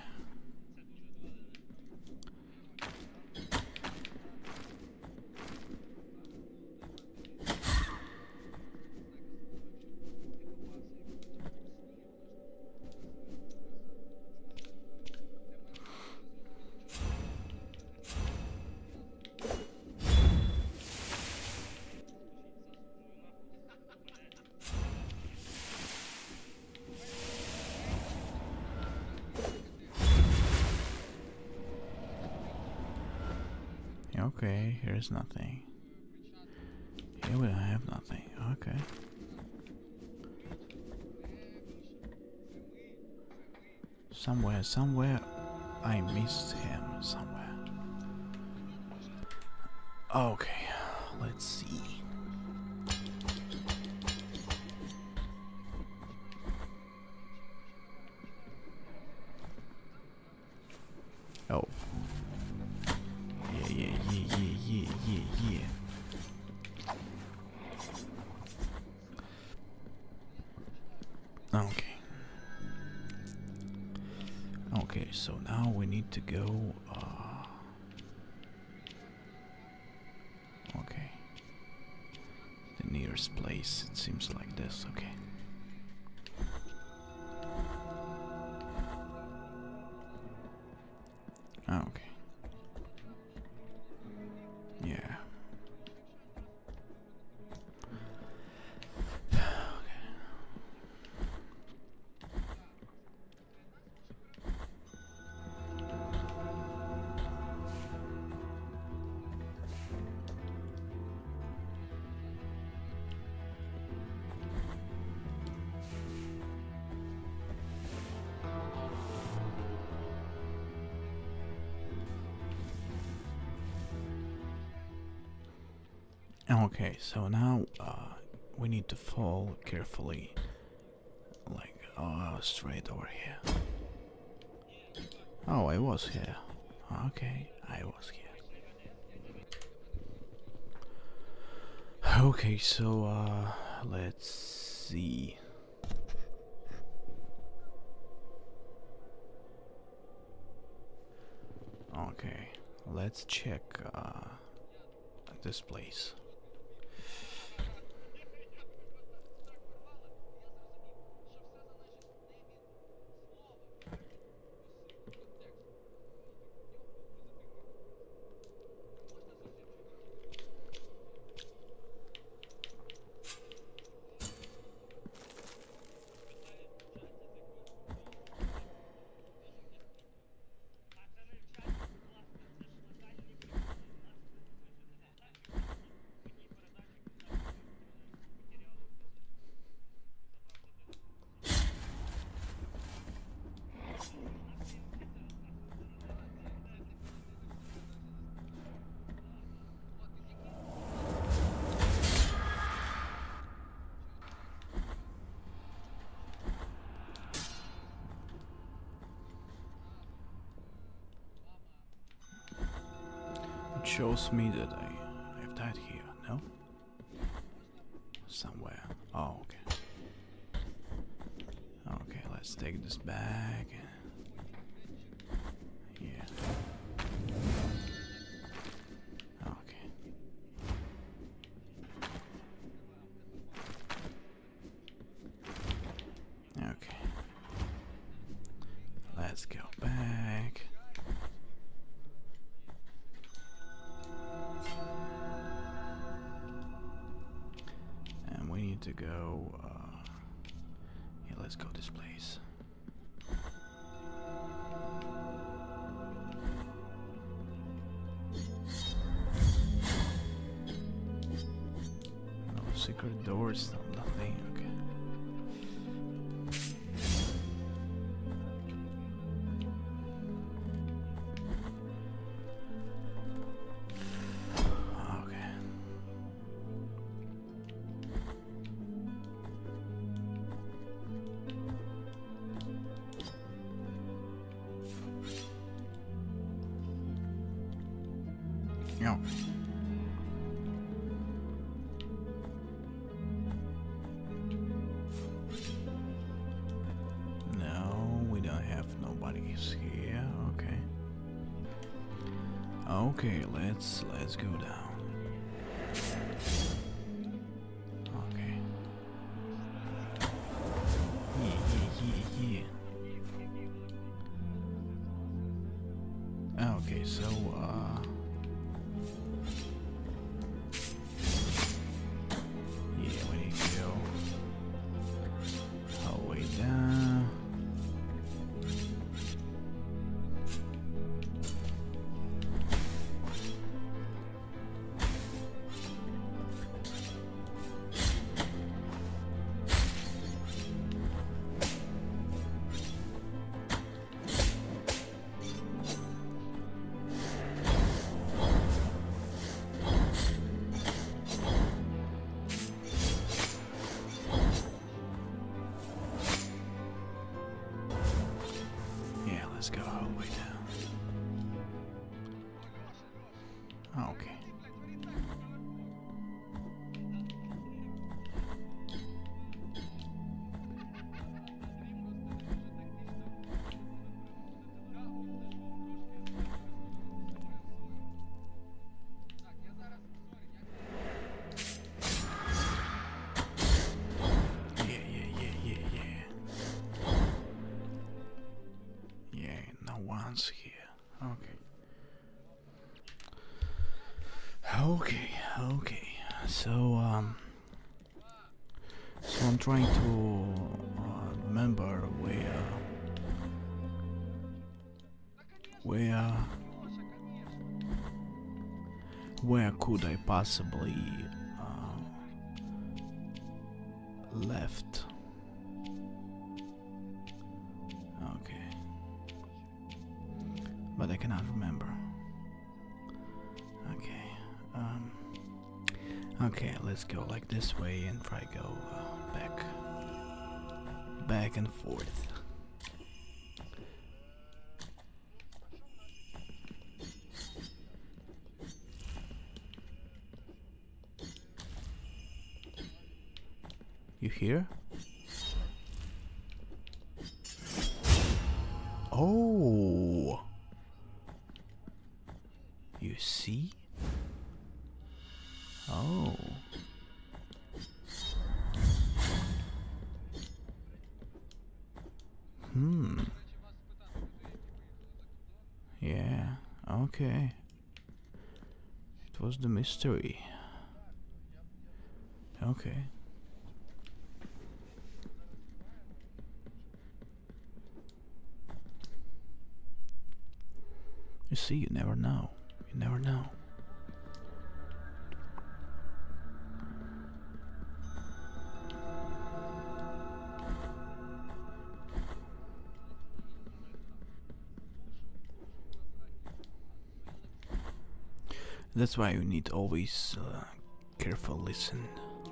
Okay, here's nothing. Here we have nothing. Okay. Somewhere, somewhere, I missed him somewhere. Okay, let's see. Oh. Yeah, yeah, yeah, yeah, yeah, yeah, yeah. Okay. Okay, so now we need to go, uh... okay. The nearest place, it seems like this, okay. Okay. Yeah. Okay, so now uh, we need to fall carefully, like uh, straight over here. Oh, I was here. Okay, I was here. Okay, so uh, let's see. Okay, let's check uh, this place. It shows me that I have died here, no? Somewhere. Oh, okay. Okay, let's take this bag. Yeah. Okay. Okay. Let's go back. And we need to go, uh, yeah, let's go this place. No secret doors, no, nothing, okay. No. No, we don't have nobody's here. Okay. Okay, let's let's go down. Okay. Yeah, yeah, yeah, yeah. Okay, so uh. Let's go all the way down. Okay. Here. Okay. Okay, okay. So, um, so I'm trying to uh, remember where, where, where could I possibly uh, left? Okay. But I cannot remember. Okay, um, okay, let's go like this way and try go uh, back, back and forth. You hear? Oh. see? Oh. Hmm. Yeah, okay. It was the mystery. Okay. You see, you never know. You never know. That's why you need always uh, careful listen.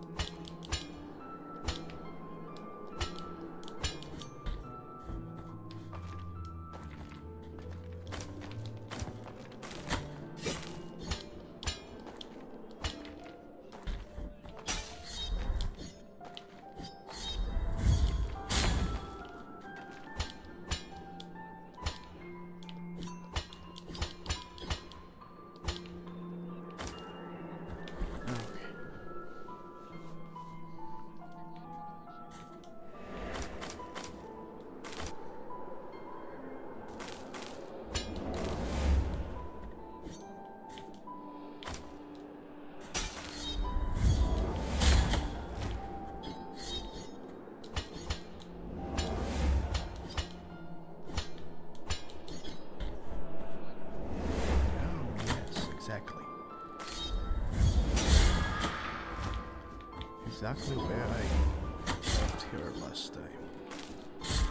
Exactly where I left here last time.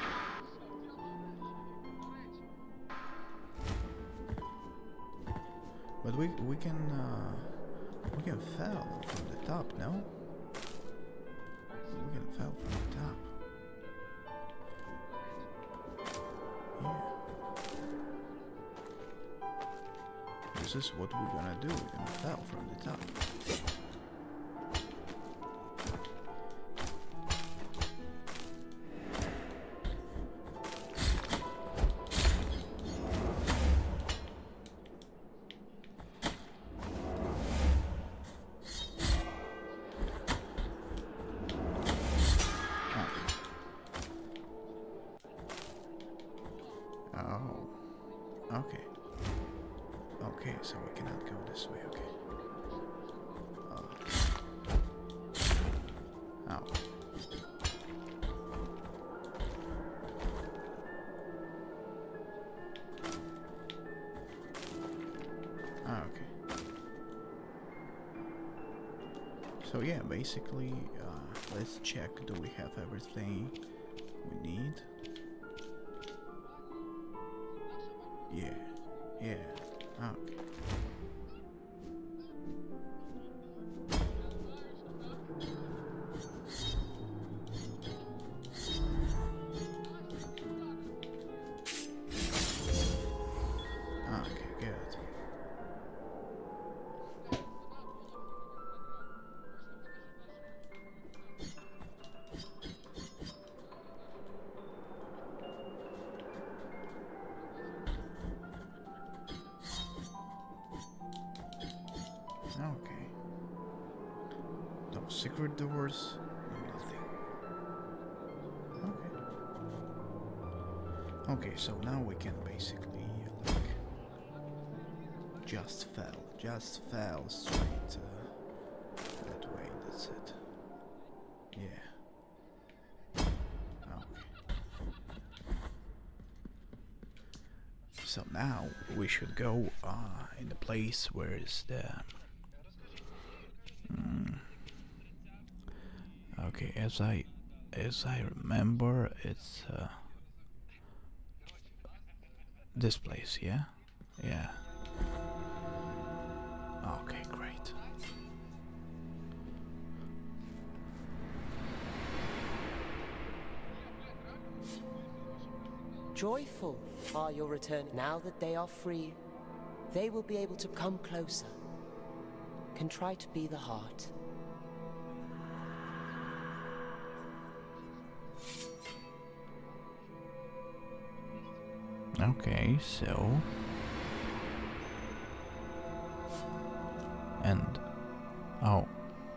But we we can uh, we can fall from the top, no? We can fall from the top. Yeah. This is what we're gonna do. We're gonna fall from the top. Okay. Okay, so we cannot go this way, okay. Oh. Oh. Ah, okay. So yeah, basically, uh, let's check, do we have everything we need? Yeah, yeah, okay. Okay, good. Okay. No secret doors, no nothing. Okay. Okay, so now we can basically, like, just fell, just fell straight uh, that way, that's it. Yeah. Okay. So now we should go uh, in the place where is the... Mm, okay, as I as I remember, it's uh, this place, yeah? Yeah. Okay, great. Joyful are your return. Now that they are free, they will be able to come closer. Contrite be the heart. Okay, so Oh.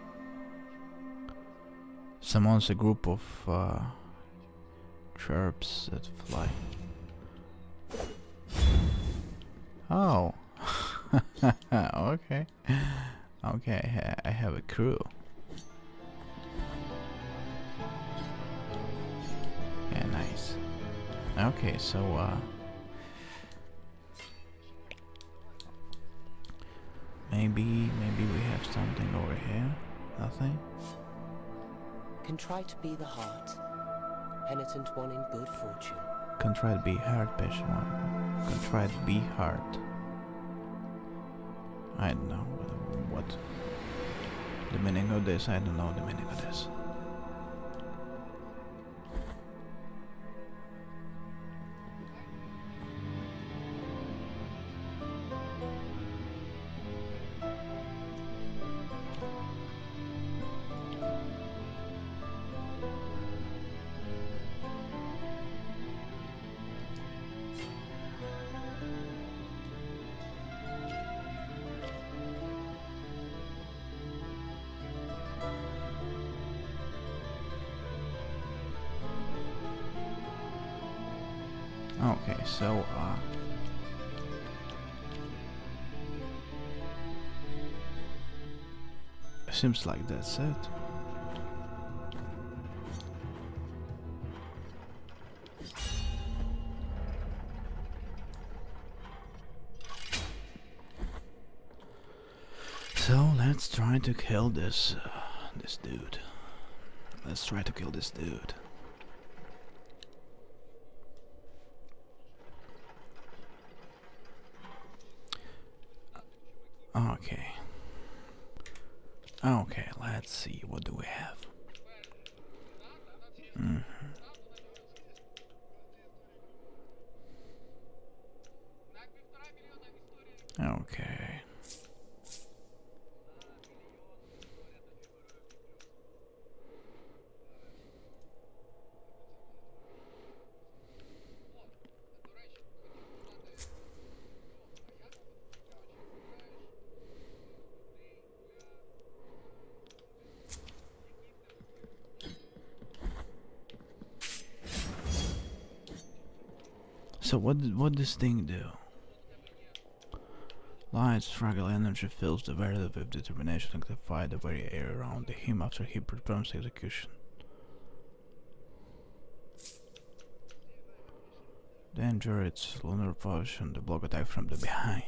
Summons a group of uh, chirps that fly. Oh. Okay. Okay, I, ha I have a crew. Yeah, nice. Okay, so uh maybe maybe we have something over here. Nothing? Contrite be the heart, penitent one in good fortune. Contrite be heart, patient one. Contrite be heart. I don't know what the meaning of this. I don't know the meaning of this. Okay, so uh seems like that's it. So let's try to kill this uh, this dude. Let's try to kill this dude. Okay. Okay, let's see. What do we have? Mm-hmm. Okay. So what what this thing do? Light struggle energy fills the wearer with determination to amplify the very air around him after he performs execution. Danger, it's lunar potion, the block attack from the behind.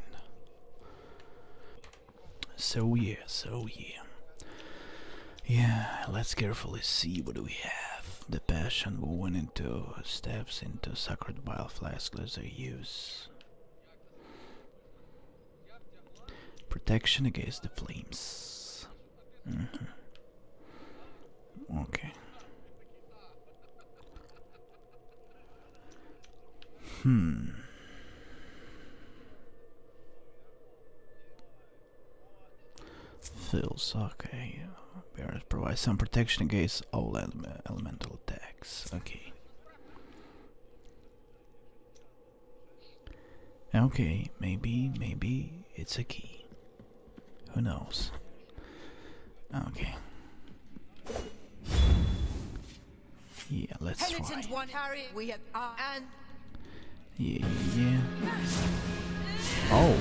So yeah, so yeah. Yeah, let's carefully see what do we have. The passion will went into steps into sacred bile flask laser use. Protection against the flames. Mm-hmm. Okay. Hmm. Fills, okay. Bears provide some protection against all ele elemental attacks. Okay. Okay, maybe, maybe it's a key. Who knows? Okay. Yeah, let's try. One Harry, we have uh, and Yeah, yeah. Oh.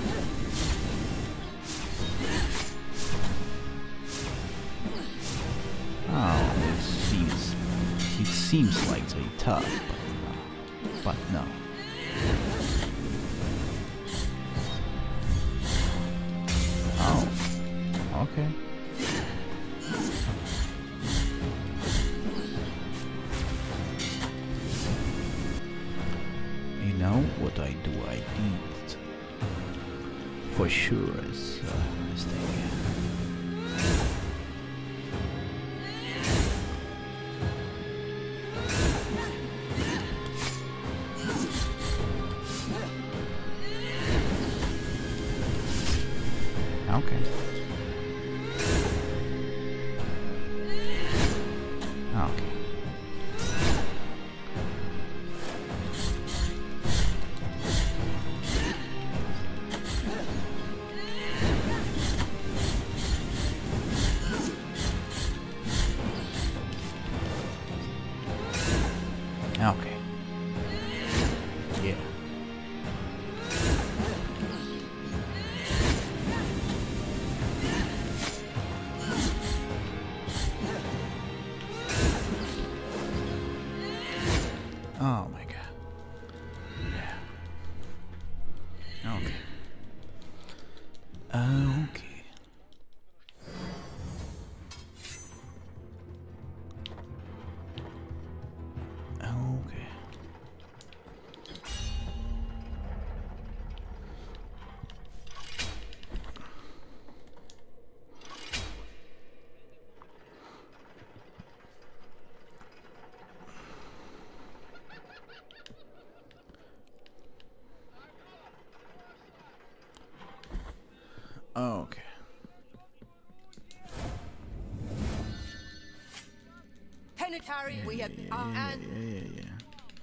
Oh, it seems it seems like they tough, but no. But no. Oh. Okay. You know what I do? I need for sure is uh, this thing. Okay. Okay. Okay. Yeah. Oh my god. Yeah. Okay. Okay. Okay. Okay. Penitentiary, Yeah, we yeah, have yeah, uh, yeah, and yeah, yeah, yeah.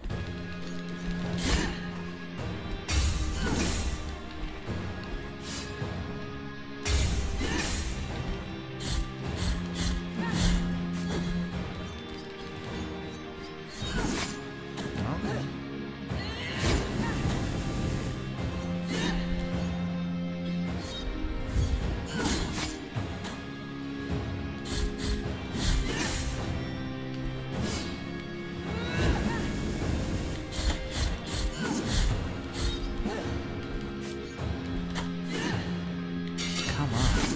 Okay. Come on.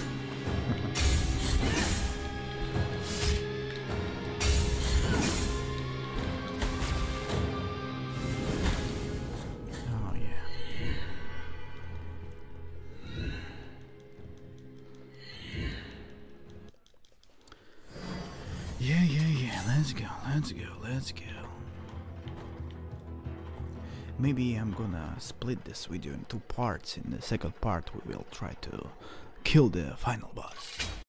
Oh yeah. Yeah, yeah, yeah. Let's go. Let's go. Let's go. Maybe I'm gonna split this video in two parts. In the second part, we will try to kill the final boss.